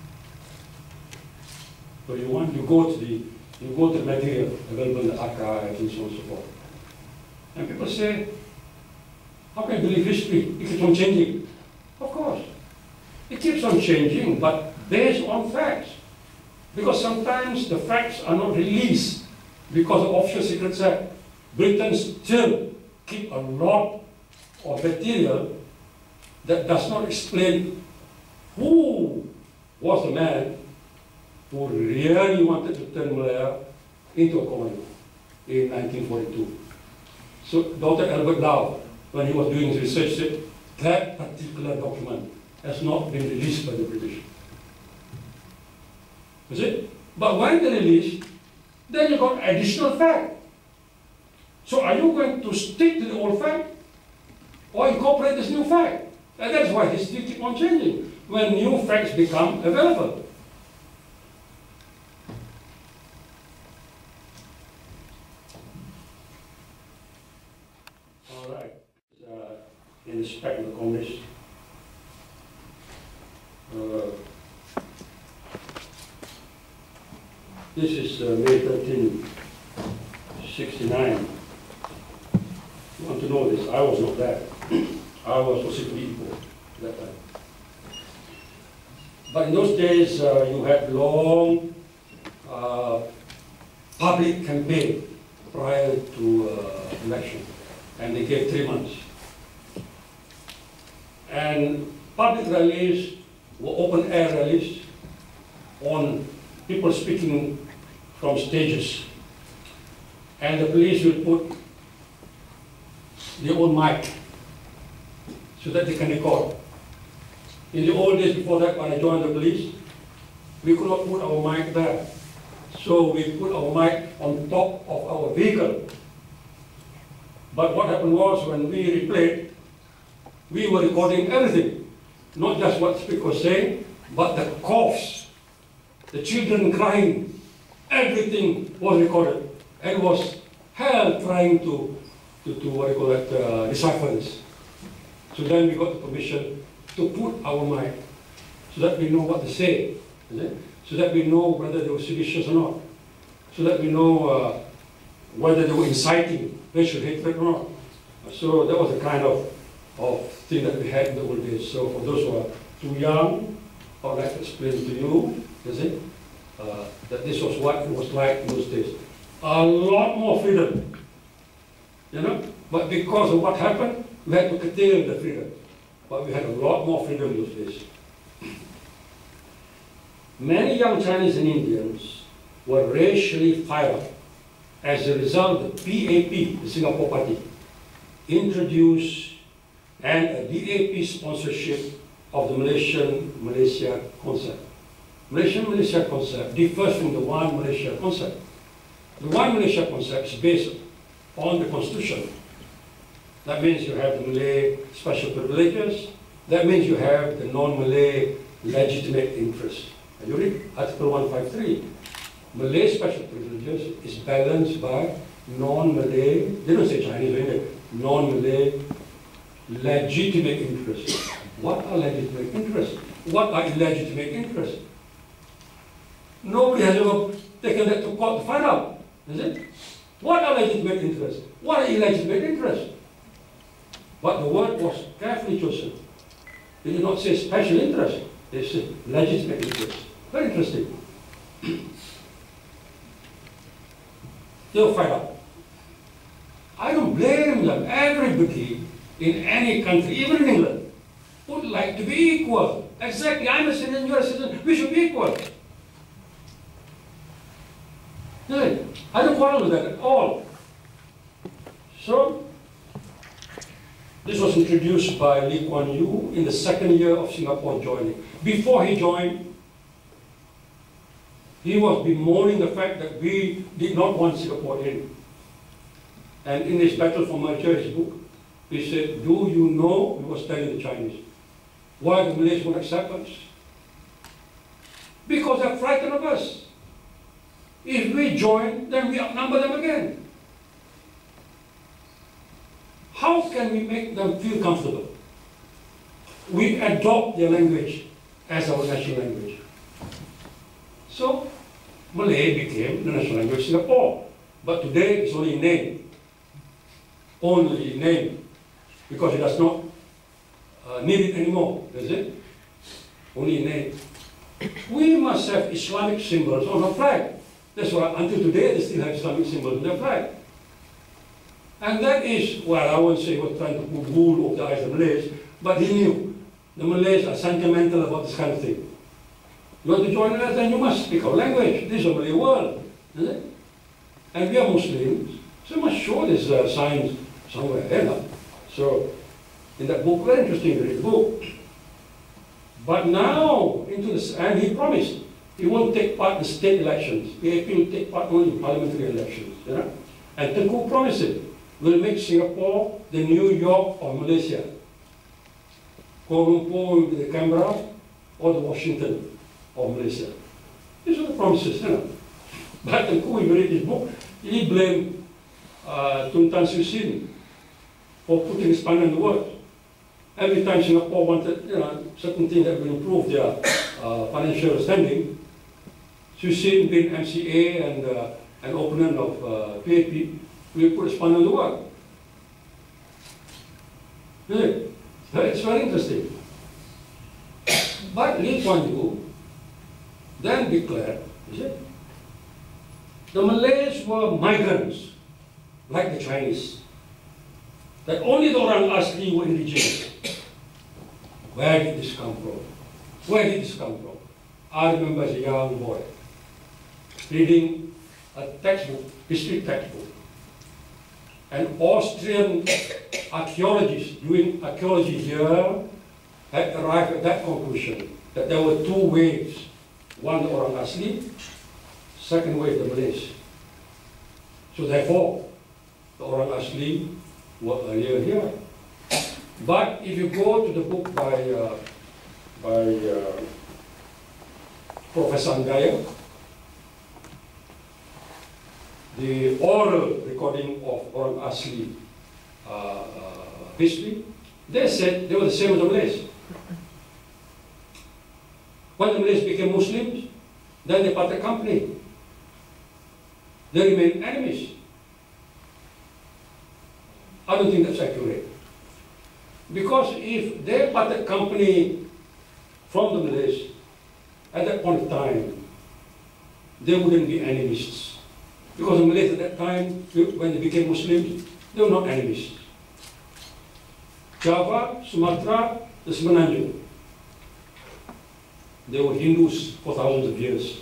So you want, you go to the, you go to the material available in the archives and so on and so forth. And people say, how can you believe history? It keeps on changing. Of course. It keeps on changing, but based on facts. Because sometimes the facts are not released because of Offshore Secrets Act. Britain still keep a lot of material that does not explain who was the man who really wanted to turn Malaya into a colony in nineteen forty-two. So Doctor Albert Lau, when he was doing his research, said that particular document has not been released by the British. You see? But when they release, then you got additional fact. So are you going to stick to the old fact or incorporate this new fact? And that's why history keeps on changing when new facts become available. All right. Uh, in respect of the communists, uh, this is uh, May thirteenth, sixty-nine. You want to know this? I was not there. I was possibly equal at that time. But in those days, uh, you had long uh, public campaign prior to uh, election, and they gave three months. And public rallies were open air rallies on people speaking from stages. And the police will put their own mic so that they can record. In the old days before that, when I joined the police, we could not put our mic there. So we put our mic on top of our vehicle. But what happened was, when we replayed, we were recording everything. Not just what the speaker was saying, but the coughs, the children crying, everything was recorded. And it was hell trying to, to, to what do you call that, uh, decipher this. So then we got the permission to put our mic so that we know what to say, is it? So that we know whether they were seditious or not, so that we know uh, whether they were inciting racial hatred or not. So that was the kind of, of thing that we had in the old days. So for those who are too young, I would like to explain to you, is it, uh, that this was what it was like in those days. A lot more freedom, you know, but because of what happened, we had to curtail the freedom. But we had a lot more freedom in those days. Many young Chinese and Indians were racially fired up. As a result, the P A P, the Singapore Party, introduced and a D A P sponsorship of the Malaysian Malaysia concept. Malaysian Malaysia concept differs from the One Malaysia concept. The One Malaysia concept is based on the Constitution. That means you have the Malay special privileges. That means you have the non-Malay legitimate interest. And you read Article one fifty-three. Malay special privileges is balanced by non-Malay, they don't say Chinese or Indian, non-Malay legitimate interests. What are legitimate interests? What are illegitimate interests? Nobody has ever taken that to court to find out, is it? What are legitimate interests? What are illegitimate interests? But the word was carefully chosen. It did not say special interest. It's a legitimate interest. Very interesting. They'll fight out. I don't blame them. Everybody in any country, even in England, would like to be equal. Exactly. I'm a citizen, you're a citizen. We should be equal. I don't quarrel with that at all. So, this was introduced by Lee Kuan Yew in the second year of Singapore joining. Before he joined, he was bemoaning the fact that we did not want Singapore in. And in his Battle for Malaysia, his book, he said, do you know, he was telling the Chinese, why the Malaysians won't accept us? Because they're frightened of us. If we join, then we outnumber them again. How can we make them feel comfortable? We adopt their language as our national language. So, Malay became the national language of Singapore. But today, it's only in name. Only in name. Because it does not uh, need it anymore, does it? Only in name. We must have Islamic symbols on our flag. That's why until today, they still have Islamic symbols on their flag. And that is, well, I won't say we're trying to put wool over the eyes of Malays, but he knew the Malays are sentimental about this kind of thing. You want to join us, then you must speak our language. This is a Malay world, isn't it? And we are Muslims, so I'm sure there's uh, signs somewhere there now. So, in that book, very interesting to read the book. But now, into this, and he promised he won't take part in state elections. P A P will take part only in parliamentary elections. You know? And Tengku promised it. Will make Singapore the New York of Malaysia. Kuala Lumpur will be the Canberra or the Washington of Malaysia. These are the promises, you know. But Tengku, if you read his book, he blamed uh, Tun Hanif Omar for putting his pen in the works. Every time Singapore wanted, you know, certain things that will improve their uh, financial standing, Susin being M C A and uh, an opponent of uh, P A P, we put a span on the work. Yeah. It's very interesting. But Lee Kuan Yew then declared, is it? The Malays were migrants, like the Chinese. That only the orang asli were indigenous. Where did this come from? Where did this come from? I remember as a young boy reading a textbook, history textbook. An Austrian archaeologist doing archaeology here had arrived at that conclusion, that there were two waves. One the orang asli, second wave the Malays. So therefore, the orang asli were earlier here. But if you go to the book by, uh, by uh, Professor Angaya, the oral recording of Orang Asli uh, uh, history, they said they were the same as the Malays. When the Malays became Muslims, then they parted company. They remained enemies. I don't think that's accurate. Because if they parted company from the Malays, at that point of time, they wouldn't be enemies. Because the Malays at that time, when they became Muslims, they were not enemies. Java, Sumatra, the Semenanjung, they were Hindus for thousands of years.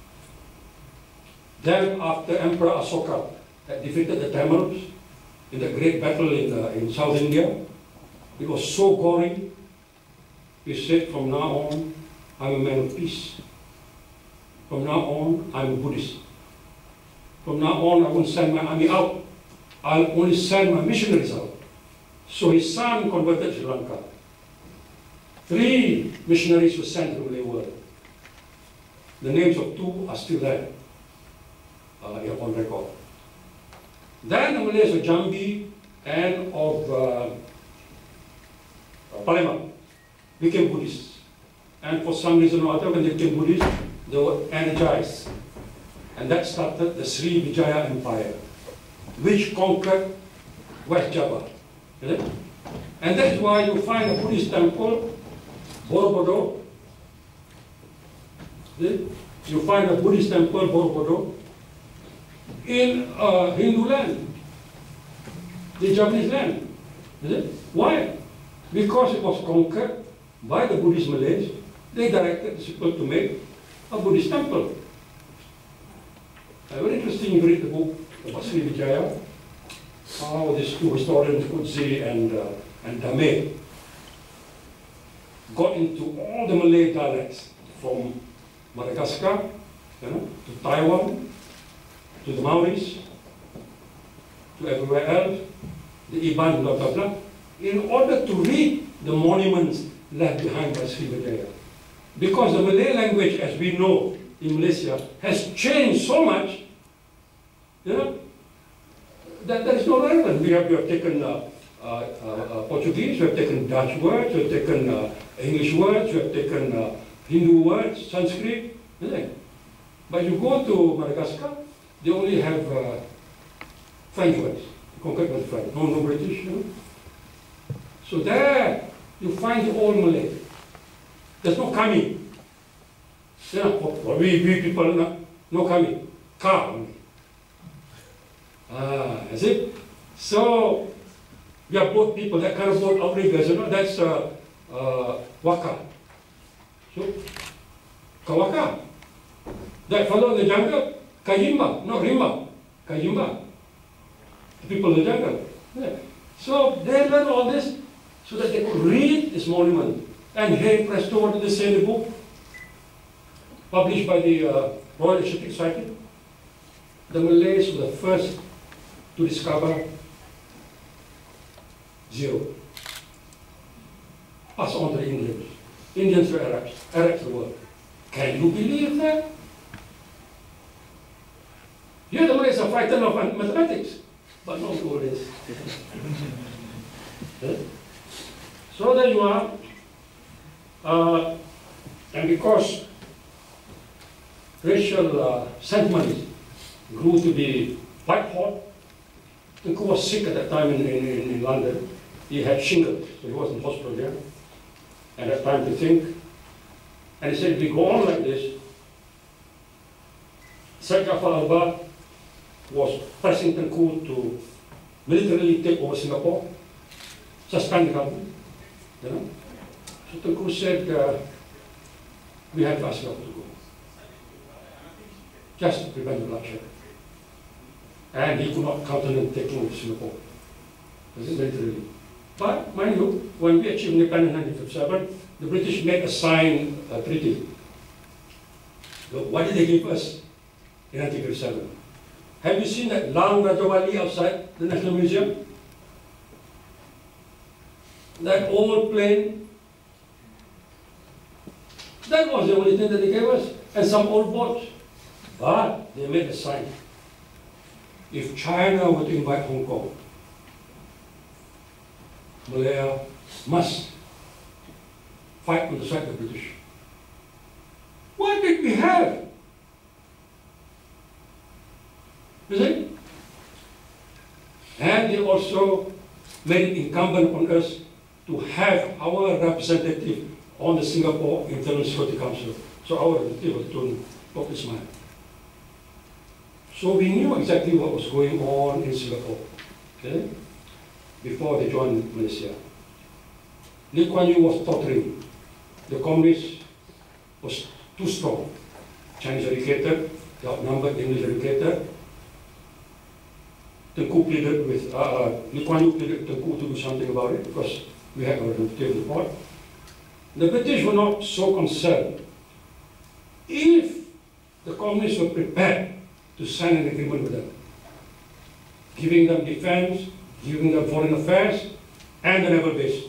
Then after Emperor Asoka had defeated the Tamils in the great battle in, uh, in South India, it was so gory, he said, from now on, I'm a man of peace. From now on, I'm a Buddhist. From now on, I won't send my army out. I'll only send my missionaries out. So his son converted Sri Lanka. Three missionaries were sent to the Malay world. The names of two are still there uh, on record. Then the Malays of Jambi and of uh, Palembang became Buddhists. And for some reason or other, when they became Buddhists, they were energized. And that started the Sri Vijaya Empire, which conquered West Java. And that's why you find a Buddhist temple, Borobudur, See? You find a Buddhist temple, Borobudur, in uh, Hindu land, the Japanese land. Is it? Why? Because it was conquered by the Buddhist Malays. They directed the people to make a Buddhist temple. Uh, very interesting, you read the book about Sriwijaya, how these two historians, Kudzi and, uh, and Dame, got into all the Malay dialects, from Madagascar, you know, to Taiwan, to the Maoris, to everywhere else, the Iban, blah, blah, blah, in order to read the monuments left behind by Sriwijaya. Because the Malay language, as we know in Malaysia, has changed so much, you know, that there is no relevance. We have, we have taken uh, uh, uh, Portuguese, we have taken Dutch words, we have taken uh, English words, we have taken uh, Hindu words, Sanskrit, isn't it? But you go to Madagascar, they only have uh, French words, conquered by French, no, no British, you know. So there you find the old Malay. There's no kami. You know, for we, we people, no, no kami. Ka only. Ah, is it? So we are both people, that kind of both outriggers, you know, that's uh, uh, waka. So, kawaka. That fellow in the jungle, kayimba, not rimba, kayimba. The people in the jungle. Yeah. So they learn all this so that they could read this monument. And hey, presto, what did they say in the book? Published by the uh, Royal Asiatic Society. The Malays were the first to discover zero. Pass on to the Indians. Indians were Arabs. Arabs the world. Can you believe that? Here the Malays are frightened of mathematics, but not all this. Yeah? So there you are. Uh, and because racial uh, sentiments grew to be quite hot, Tunku was sick at that time in, in, in London. He had shingles, so he was in hospital there. And had time to think. And he said, if we go on like this, Syed Jafar Alba was pressing Tunku to militarily take over Singapore, suspend the government, you know. So Tunku said, uh, we have to ask Singapore to go, just to prevent the bloodshed. And he could not countenance taking over Singapore. This is literally. But mind you, when we achieved independence in nineteen fifty-seven, the British made a signed uh, treaty. Look, what did they give us in nineteen fifty-seven? Have you seen that Lang Rajawali outside the National Museum? That old plane? That was the only thing that they gave us. And some old boats. But they made a sign. If China were to invite Hong Kong, Malaya must fight on the side of the British. What did we have? You see? And they also made it incumbent on us to have our representative on the Singapore Internal Security Council. So our representative was Tun Hanif Omar. So we knew exactly what was going on in Singapore, okay, before they joined Malaysia. Lee Kuan Yew was tottering. The communists was too strong. Chinese educated, they outnumbered the English educated. Tunku pleaded with, uh, uh, Lee Kuan Yew pleaded Tunku to do something about it because we had our representative report. The British were not so concerned. If the communists were prepared to sign an agreement with them, giving them defense, giving them foreign affairs, and the naval base,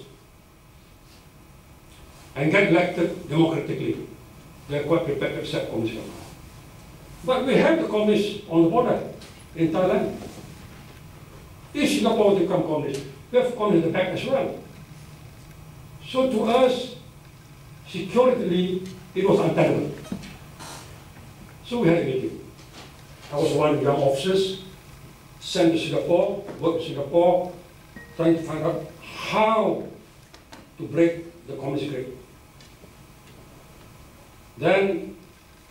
and get elected democratically, they're quite prepared to accept communism. But we have the communists on the border in Thailand. If Singapore will become communist, we have communists in the back as well. So to us, security, it was untenable. So we had a meeting. I was one of the young officers sent to Singapore, worked in Singapore, trying to find out how to break the communist grip. Then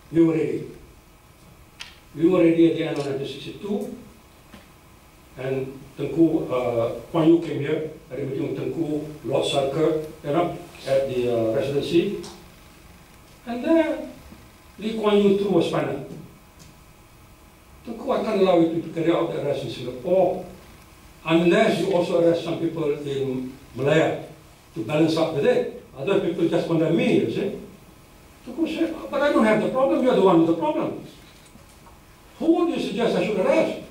we were ready. We were ready at the end of nineteen sixty-two, and Tengku uh, Kuan Yew came here. I remember meeting Tengku, Lord Sarkar, you know, at the uh, residency. And then Lee Kuan Yew too was final. Tengku, I can't allow you to carry out the arrest in Singapore unless you also arrest some people in Malaya to balance out with it. Other people just condemn me, you see. Tengku said, but I don't have the problem, you're the one with the problem. Who do you suggest I should arrest?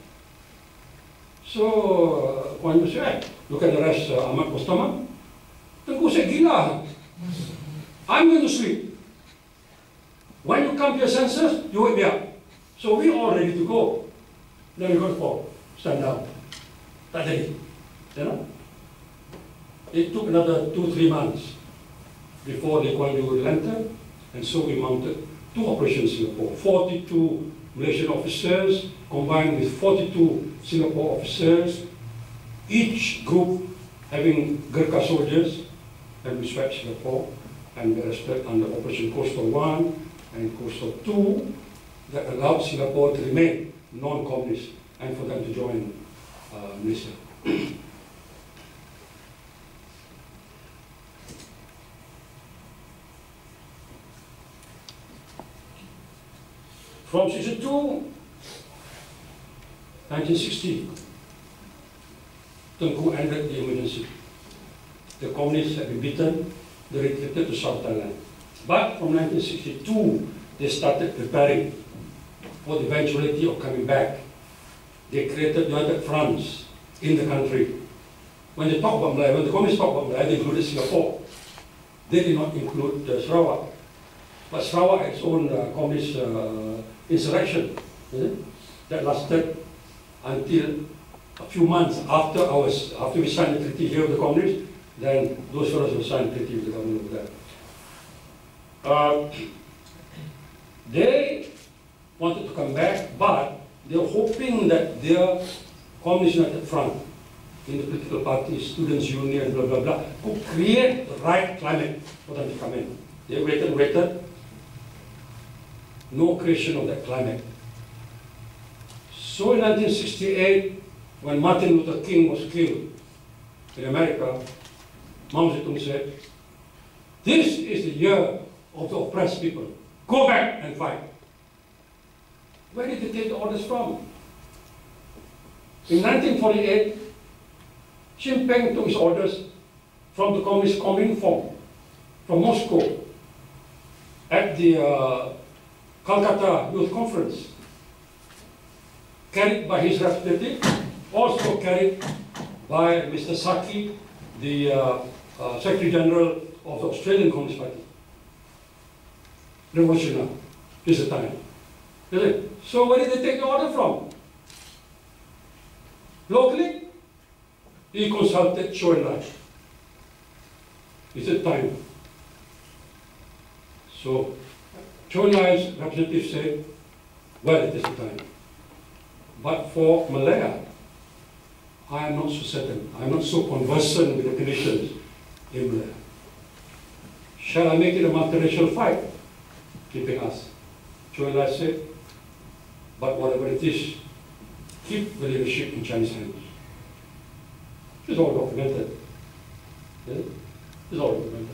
So, uh, Kuan Yew said, you can arrest uh, Ahmad Kostama. Tengku said, gila. I'm going to sleep. When you come to your senses, you wake me up. So we all ready to go. Then we got to fall, stand down. Tak jadi. You know? It took another two, three months before Lee Kuan Yew relented, and so we mounted two operations in Singapore. forty-two Malaysian officers combined with forty-two Singapore officers, each group having Gurkha soldiers, and we swept Singapore and we arrested under Operation Coastal One and Coastal Two that allowed Singapore to remain non-communist and for them to join uh, Malaysia. From sixty-two, nineteen sixty, Tengku ended the emergency. The communists had been beaten, they retreated to South Thailand. But from nineteen sixty-two, they started preparing for the eventuality of coming back. They created United Fronts in the country. When they talk about Malaya, when the communists talk about Malaya, they included Singapore. They did not include uh, Sarawak. But Sarawak had its own uh, communist uh, insurrection, is it? That lasted until a few months after our, after we signed the treaty here with the communists. Then those fellows will sign a treaty with the government over there. Uh, they wanted to come back, but they were hoping that their Communist United Front in the political parties, students' union, blah, blah, blah, could create the right climate for them to come in. They waited and waited. No creation of that climate. So in nineteen sixty-eight, when Martin Luther King was killed in America, Mao Zedong said, this is the year of the oppressed people. Go back and fight. Where did they take the orders from? In nineteen forty-eight, Xi Jinping took his orders from the Communist Comintern from Moscow at the uh, Calcutta Youth Conference, carried by his representative, also carried by Mister Saki, the uh, uh, Secretary General of the Australian Communist Party. Revolutionary, this is the time. Is it? So where did they take the order from? Locally, he consulted Chou En-lai. Is it time? So Chou En-lai's representative said, well, it is the time. But for Malaya, I am not so certain. I am not so conversant with the conditions in Malaya. Shall I make it a multiracial fight? Keeping us. Chou En-lai said, but whatever it is, keep the leadership in Chinese hands. This is all documented. Yeah? This is all documented.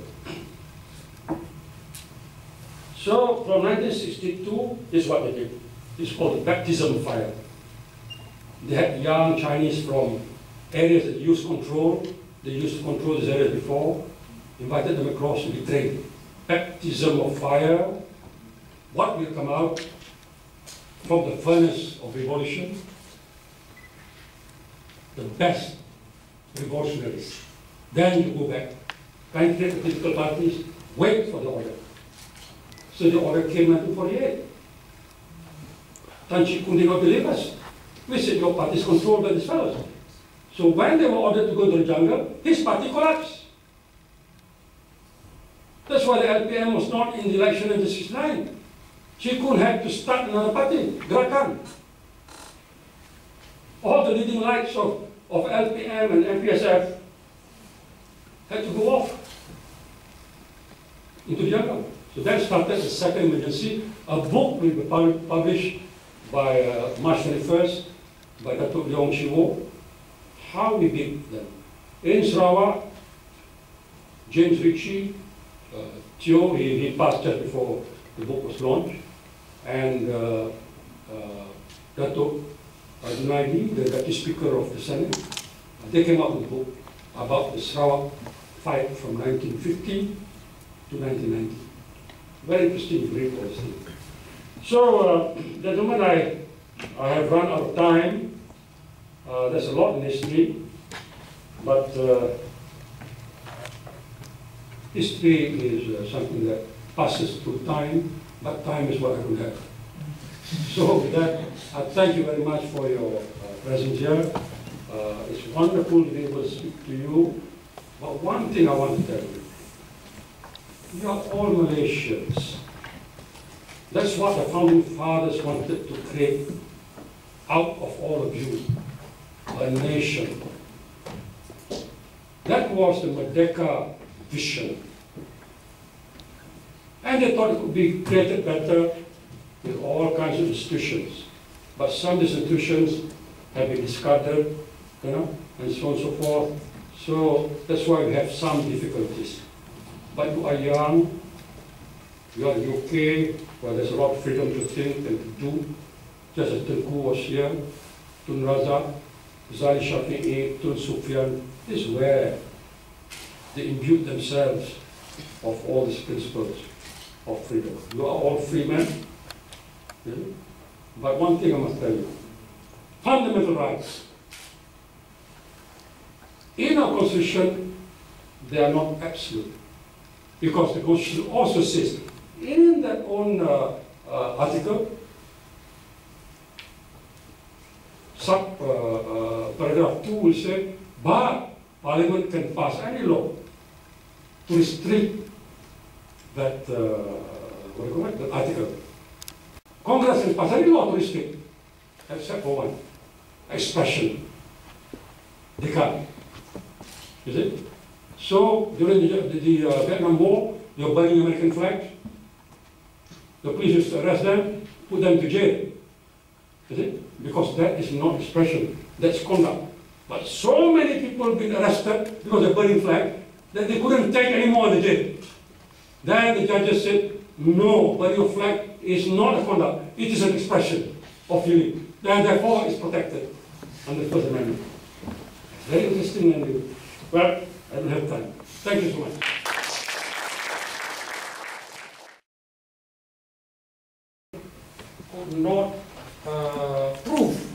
So from nineteen sixty-two, this is what they did. This is called the baptism of fire. They had young Chinese from areas that used control. They used to control these areas before. Invited them across to be trained. Baptism of fire. What will come out from the furnace of revolution? The best revolutionaries. Then you go back, penetrate the political parties, wait for the order. So the order came in nineteen forty-eight. Tan Chi Kung did not believe us. We said your party is controlled by these fellows. So when they were ordered to go into the jungle, his party collapsed. That's why the L P M was not in the election in nineteen sixty-nine. Chi Kung had to start another party, Gerakan. All the leading lights of, of L P M and M P S F had to go off into the jungle. So then started the second emergency. A book will be pub published by uh, March twenty-first by Doctor Leong Shiwo. How we beat them. In Sarawak, James Ritchie, uh, Teo, he, he passed just before the book was launched. And uh, uh, Dato' Junaidi, the Deputy Speaker of the Senate, they came up with a book about the Sarawak fight from nineteen fifty to nineteen ninety. Very interesting to read all this thing. So, uh, gentlemen, I, I have run out of time. Uh, there's a lot in history, but uh, history is uh, something that passes through time, but time is what I don't have. So with that, I thank you very much for your uh, presence here. Uh, it's wonderful to be able to speak to you. But one thing I want to tell you, you are all Malaysians. That's what the founding fathers wanted to create out of all of you, a nation. That was the Merdeka vision. And they thought it could be created better with all kinds of institutions. But some institutions have been discarded, you know, and so on and so forth. So that's why we have some difficulties. But you are young, you are in the U K, where there's a lot of freedom to think and to do. Just as Tun Ku was here, Tun Razak, Zali Shafi'i, Tun Sufyan, this is where they imbued themselves of all these principles of freedom. You are all free men. Okay? But one thing I must tell you, fundamental rights. In our Constitution, they are not absolute. Because the Constitution also says, in that own uh, uh, article, sub uh, uh, paragraph two will say, but Parliament can pass any law to restrict that, uh, what do you call it, that article. Congress can pass any law to restrict, except for one, expression. They can't. Is it? So, during the, the, the uh, Vietnam War, they were burning American flags. The police used to arrest them, put them to jail. Is it? Because that is not expression, that's conduct. But so many people have been arrested because they're burning flag that they couldn't take any more in the jail. Then the judges said, no, burning of flag is not a conduct, it is an expression of feeling. Then therefore it's protected under the First Amendment. Very interesting, and well, I don't have time. Thank you so much. Could not uh, prove,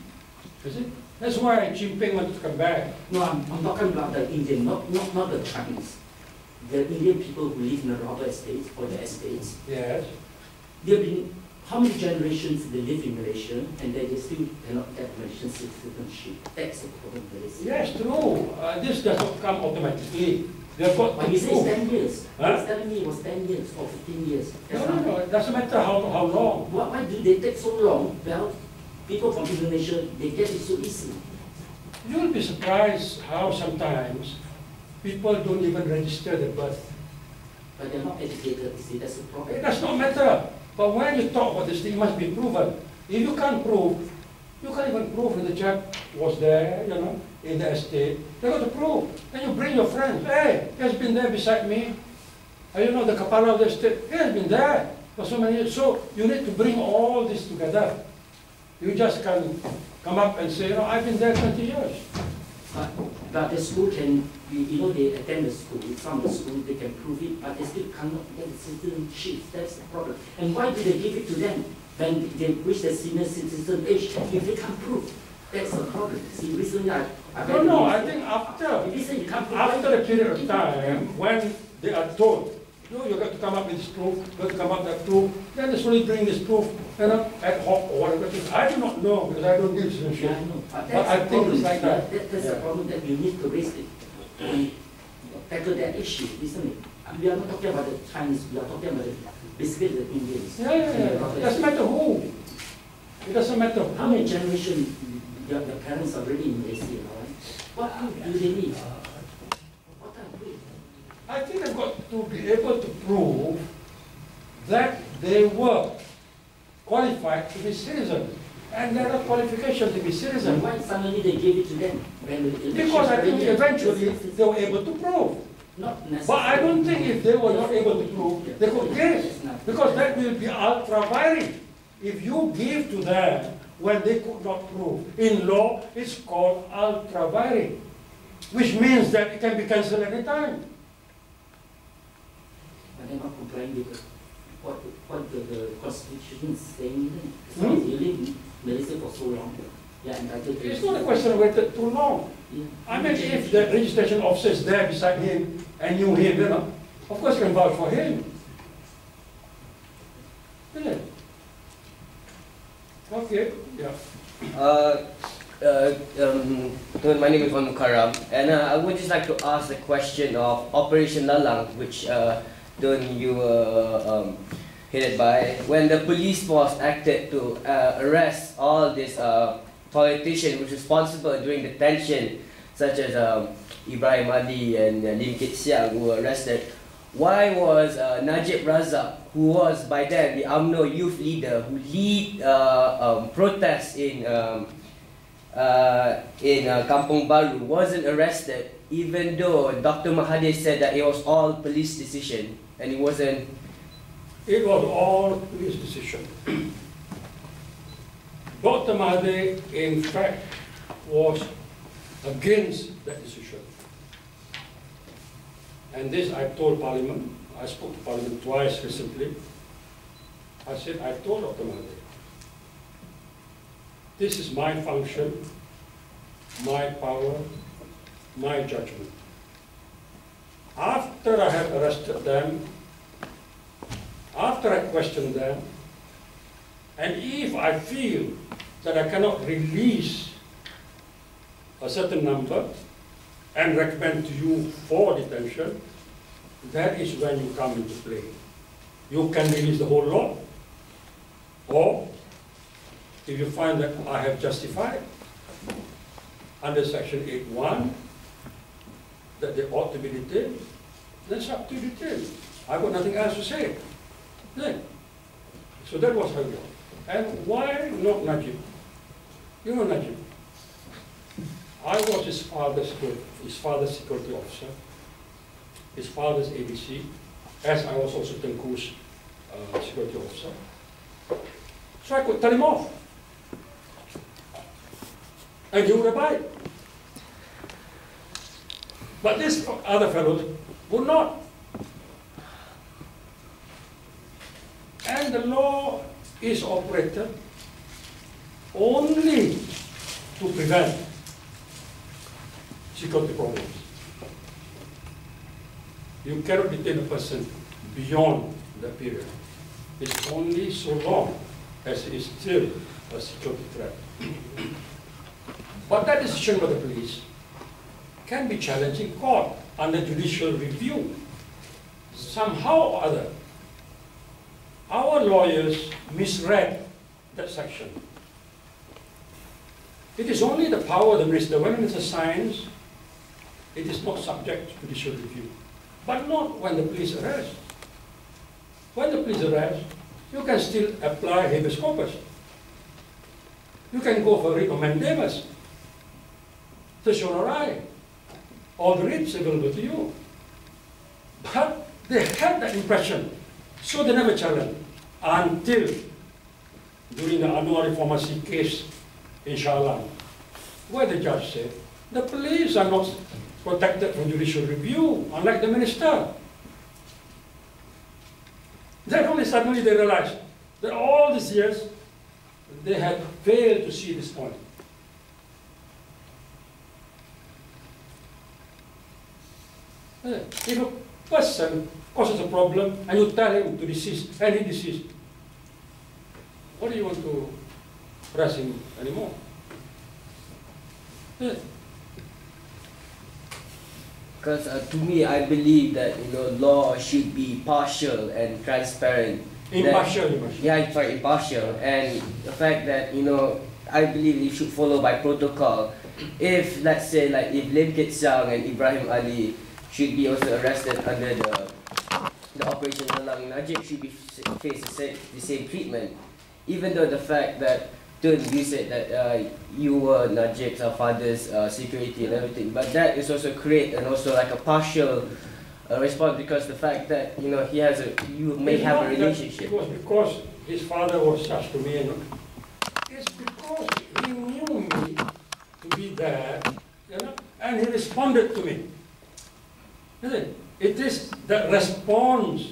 is it? That's why Jinping wanted to come back. No, I'm, I'm talking about the Indian, not, not, not the Chinese. The Indian people who live in the rubber estates or the estates. Yes. There have been how many generations they live in Malaysia and they still cannot get Malaysian citizenship. That's the problem with Malaysia. Yes, true. Uh, this does not come automatically. They have got but he says ten years. Huh? He's telling me it was ten years or fifteen years. That's no, no, no. It doesn't matter how, how long. Why, why do they take so long? Well, people from Indonesia, they get it so easily. You'll be surprised how sometimes people don't even register their birth. But they're not educated, you see, that's the problem. It does not matter. But when you talk about this thing, it must be proven. If you can't prove, you can't even prove that the chap was there, you know, in the estate. They got to prove. Then you bring your friends. Hey, he has been there beside me. And you know, the Kapala of the estate, he has been there for so many years. So you need to bring all this together. You just can come up and say, you know, I've been there twenty years. But, but the school can, you know, they attend the school, some of the school, they can prove it, but they still cannot get the citizenship. That's the problem. And why do they give it to them when they reach the senior citizen age if they can't prove? That's the problem. See, recently I... I No, no, I think after, you can't prove after a period of time, when they are told, you know, you got to come up with this proof, you got to come up with that proof, then they slowly bring this proof, you know, ad hoc or whatever. I do not know because I don't do citizenship. Yeah, I know. But, But I think it's like that. that that's Yeah. the problem that you need to raise it and tackle that issue, isn't it? We are not talking about the Chinese, we are talking about the, basically the Indians. Yeah, yeah, yeah. It doesn't matter who. It doesn't matter How many generations your, your parents are already in Malaysia, right? What proof do they need? What kind of proof? I think they've got to be able to prove that they were qualified to be citizens. And there are qualifications to be citizens. Why suddenly they gave it to them? When the election Because I think period- eventually they were able to prove. Not necessarily. But I don't think if they were not able to prove, they could give. Because that will be ultra-vires. If you give to them when they could not prove. In law, it's called ultra-vires, which means that it can be cancelled anytime. But they're not complying with what, what the, the constitution is saying. It's Hmm? not dealing Malaysia for so long. Yeah, entitled to- It's not a question of waited too long. Yeah. I mean, if the registration officer is there beside him and knew him, you know, of course you can vouch for him. Yeah. Okay, yeah. Uh, uh, um, my name is Wan Mukarram, and uh, I would just like to ask the question of Operation Lalang, which uh, Tun, you were um, headed by, when the police force acted to uh, arrest all these uh, politicians which were responsible during the tension, such as um, Ibrahim Ali and uh, Lim Kit Siang, who were arrested. Why was uh, Najib Razak, who was by then the U M N O youth leader, who lead uh, um, protests in um, uh, in uh, Kampung Baru, wasn't arrested, even though Doctor Mahathir said that it was all police decision and it wasn't? It was all police decision. Doctor Mahathir, in fact, was against that decision. And this I told Parliament. I spoke to Parliament twice recently. I said, I told Doctor Mahathir, this is my function, my power, my judgment. After I have arrested them, after I question them, and if I feel that I cannot release a certain number and recommend to you for detention, that is when you come into play. You can release the whole lot, or if you find that I have justified under section eight one that they ought to be detained, then it's up to detain. I've got nothing else to say. Yeah. So that was how it was. And why not Najib? You know Najib. I was his father's, his father's security officer, his father's A D C, as I was also Tengku's uh, security officer. So I could tell him off. And he would abide. But these other fellows would not. And the law is operated only to prevent security problems. You cannot detain a person beyond that period. It's only so long as it is still a security threat. But that decision by the police can be challenged in court under judicial review. Somehow or other, our lawyers misread that section. It is only the power of the minister. When the minister signs, it is not subject to judicial review. But not when the police arrest. When the police arrest, you can still apply habeas corpus. You can go for writ of mandamus, certiorari, all the writs available to you. But they had that impression, so they never challenged until during the Anwar Pharmacy case in Shah, where the judge said, the police are not protected from judicial review, unlike the minister. Then only suddenly they realized that all these years, they had failed to see this point. If a person causes a problem and you tell him to desist, and he desists, what do you want to press him anymore? Yeah. Because uh, to me, I believe that you know law should be partial and transparent. Impartial, That, impartial. yeah, sorry, impartial, and the fact that you know I believe it should follow by protocol. If let's say like if Lim Kit Siang and Ibrahim Ali should be also arrested under the the Operation Lalang, Najib should be face the same, the same treatment, even though the fact that Tun, you said that uh, you were Najib's uh, father's uh, security and everything, but that is also create and also like a partial uh, response because the fact that you know he has a you may It's have not a relationship. It was because his father was such to me, you know. It's because he knew me to be there, you know, and he responded to me. Isn't it? It is the response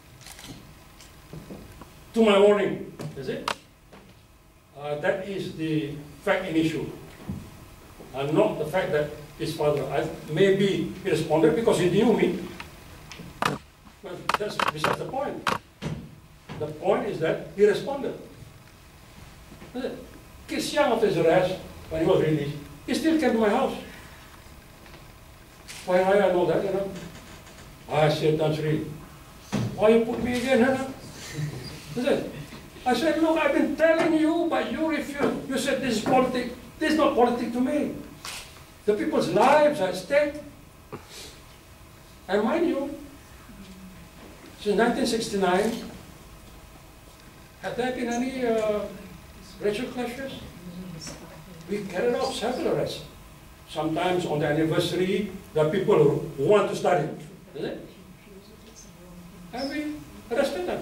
to my warning, is it? Uh, that is the fact in issue, and not the fact that his father, I, maybe he responded because he knew me, but that's besides the point. The point is that he responded. Kids young after his arrest, when he was released, he still came to my house. Why, why I know that, you know? I said, Tan Sri, why you put me again, huh? He said, I said, look, I've been telling you, but you refuse. You said this is politics. This is not politics to me. The people's lives are at stake. And mind you, since nineteen sixty-nine, have there been any uh, racial clashes? We carried out several arrests. Sometimes on the anniversary, there are people who want to study, is it? And we arrested them.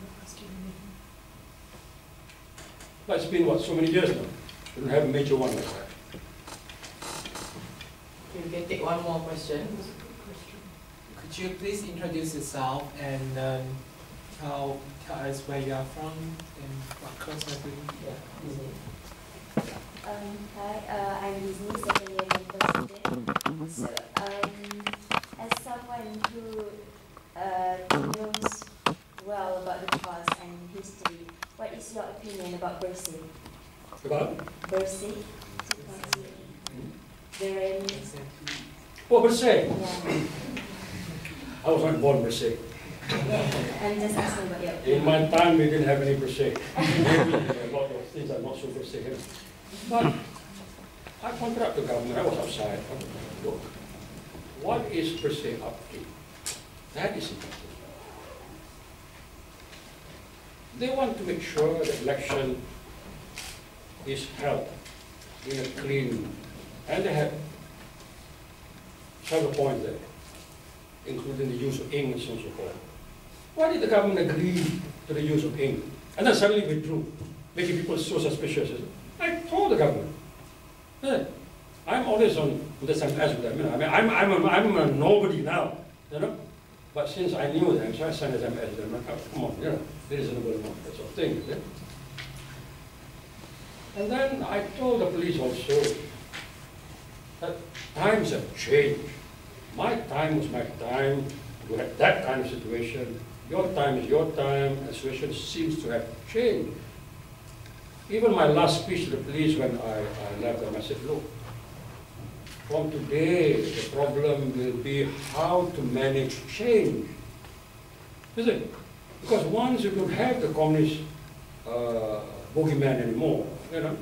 But it's been, what, so many years now? We don't have a major one like that. Okay, we can take one more question. Could you please introduce yourself and um, tell, tell us where you are from and what course you're doing? Yeah. Um, hi, uh, I'm Disney, second year university. So, um, as someone who uh, knows well about the past and history, what is your opinion about Bersih? About? Bersih? The rain. Oh, Bersih. Yeah. I was not born Bersih. I'm just asking about your opinion. In my time, we didn't have any Bersih. Maybe a lot of things are not so Bersih here. But I pointed out to the government, I was outside. Look, what is Bersih up to? That is important. They want to make sure the election is held in a clean, and they have several points there, including the use of ink and so on and so forth. Why did the government agree to the use of ink? And then suddenly withdrew, making people so suspicious. I told the government, hey, I'm always on this as with them. You know, I mean, I'm, I'm, a, I'm a nobody now, you know. But since I knew them, so I sent them as them. Oh, come on, you know, reasonable amount, that sort of thing. Yeah? And then I told the police also that times have changed. My time was my time. We had that kind of situation. Your time is your time. The situation seems to have changed. Even my last speech to the police when I, I left them, I said, look, from today, the problem will be how to manage change. Is it? Because once you don't have the communist uh, boogeyman anymore, you know,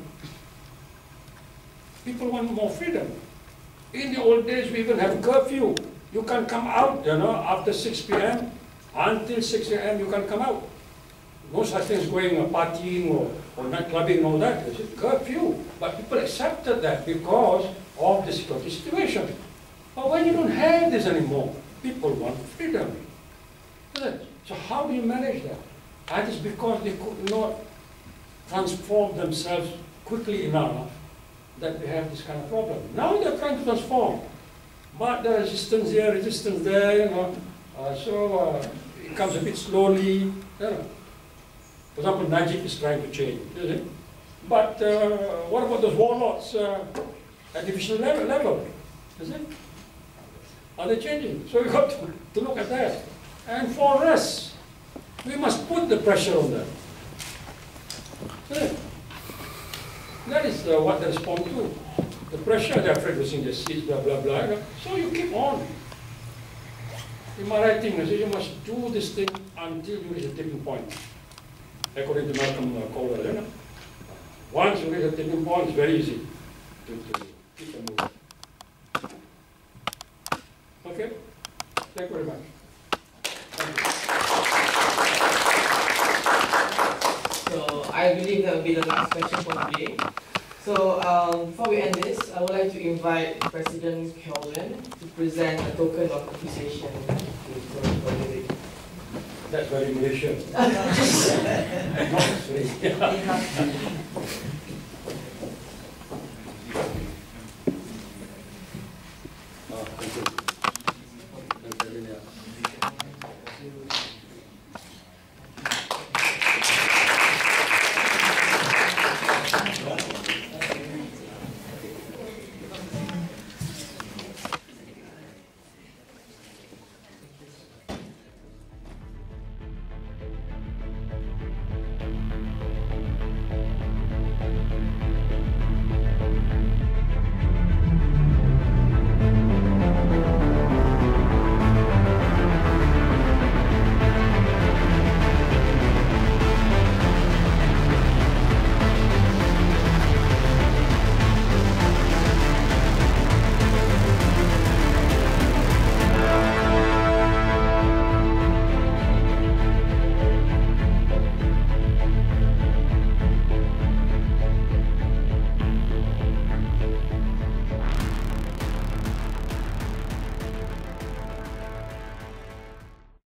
people want more freedom. In the old days, we even have curfew. You can come out, you know, after six p m until six a m you can come out. No such thing as going uh, partying or, or night clubbing and all that. It's a curfew. But people accepted that because of the security situation. But when you don't have this anymore, people want freedom. So how do you manage that? And it's because they could not transform themselves quickly enough that we have this kind of problem. Now they're trying to transform. But the resistance here, resistance there, you know. Uh, so uh, it comes a bit slowly, you know. For example, Najib is trying to change, isn't it? But uh, what about those warlords uh, at divisional level, level? Is it? Are they changing? So we got to, to look at that. And for us, we must put the pressure on them. Isn't it? That is uh, what they respond to. The pressure, they're afraid of losing their seats, blah, blah, blah. So you keep on. In my writing, I say you must do this thing until you reach a tipping point. According to Malcolm uh, Kohler, you know? Once you reach a tipping point, it's very easy to, to keep on moving. Okay? Thank you very much. Thank you. I believe that will be the last question for today. So um, before we end this, I would like to invite President Kelvin to present a token of appreciation to Tun Hanif. That's very Malaysian. Not Australian.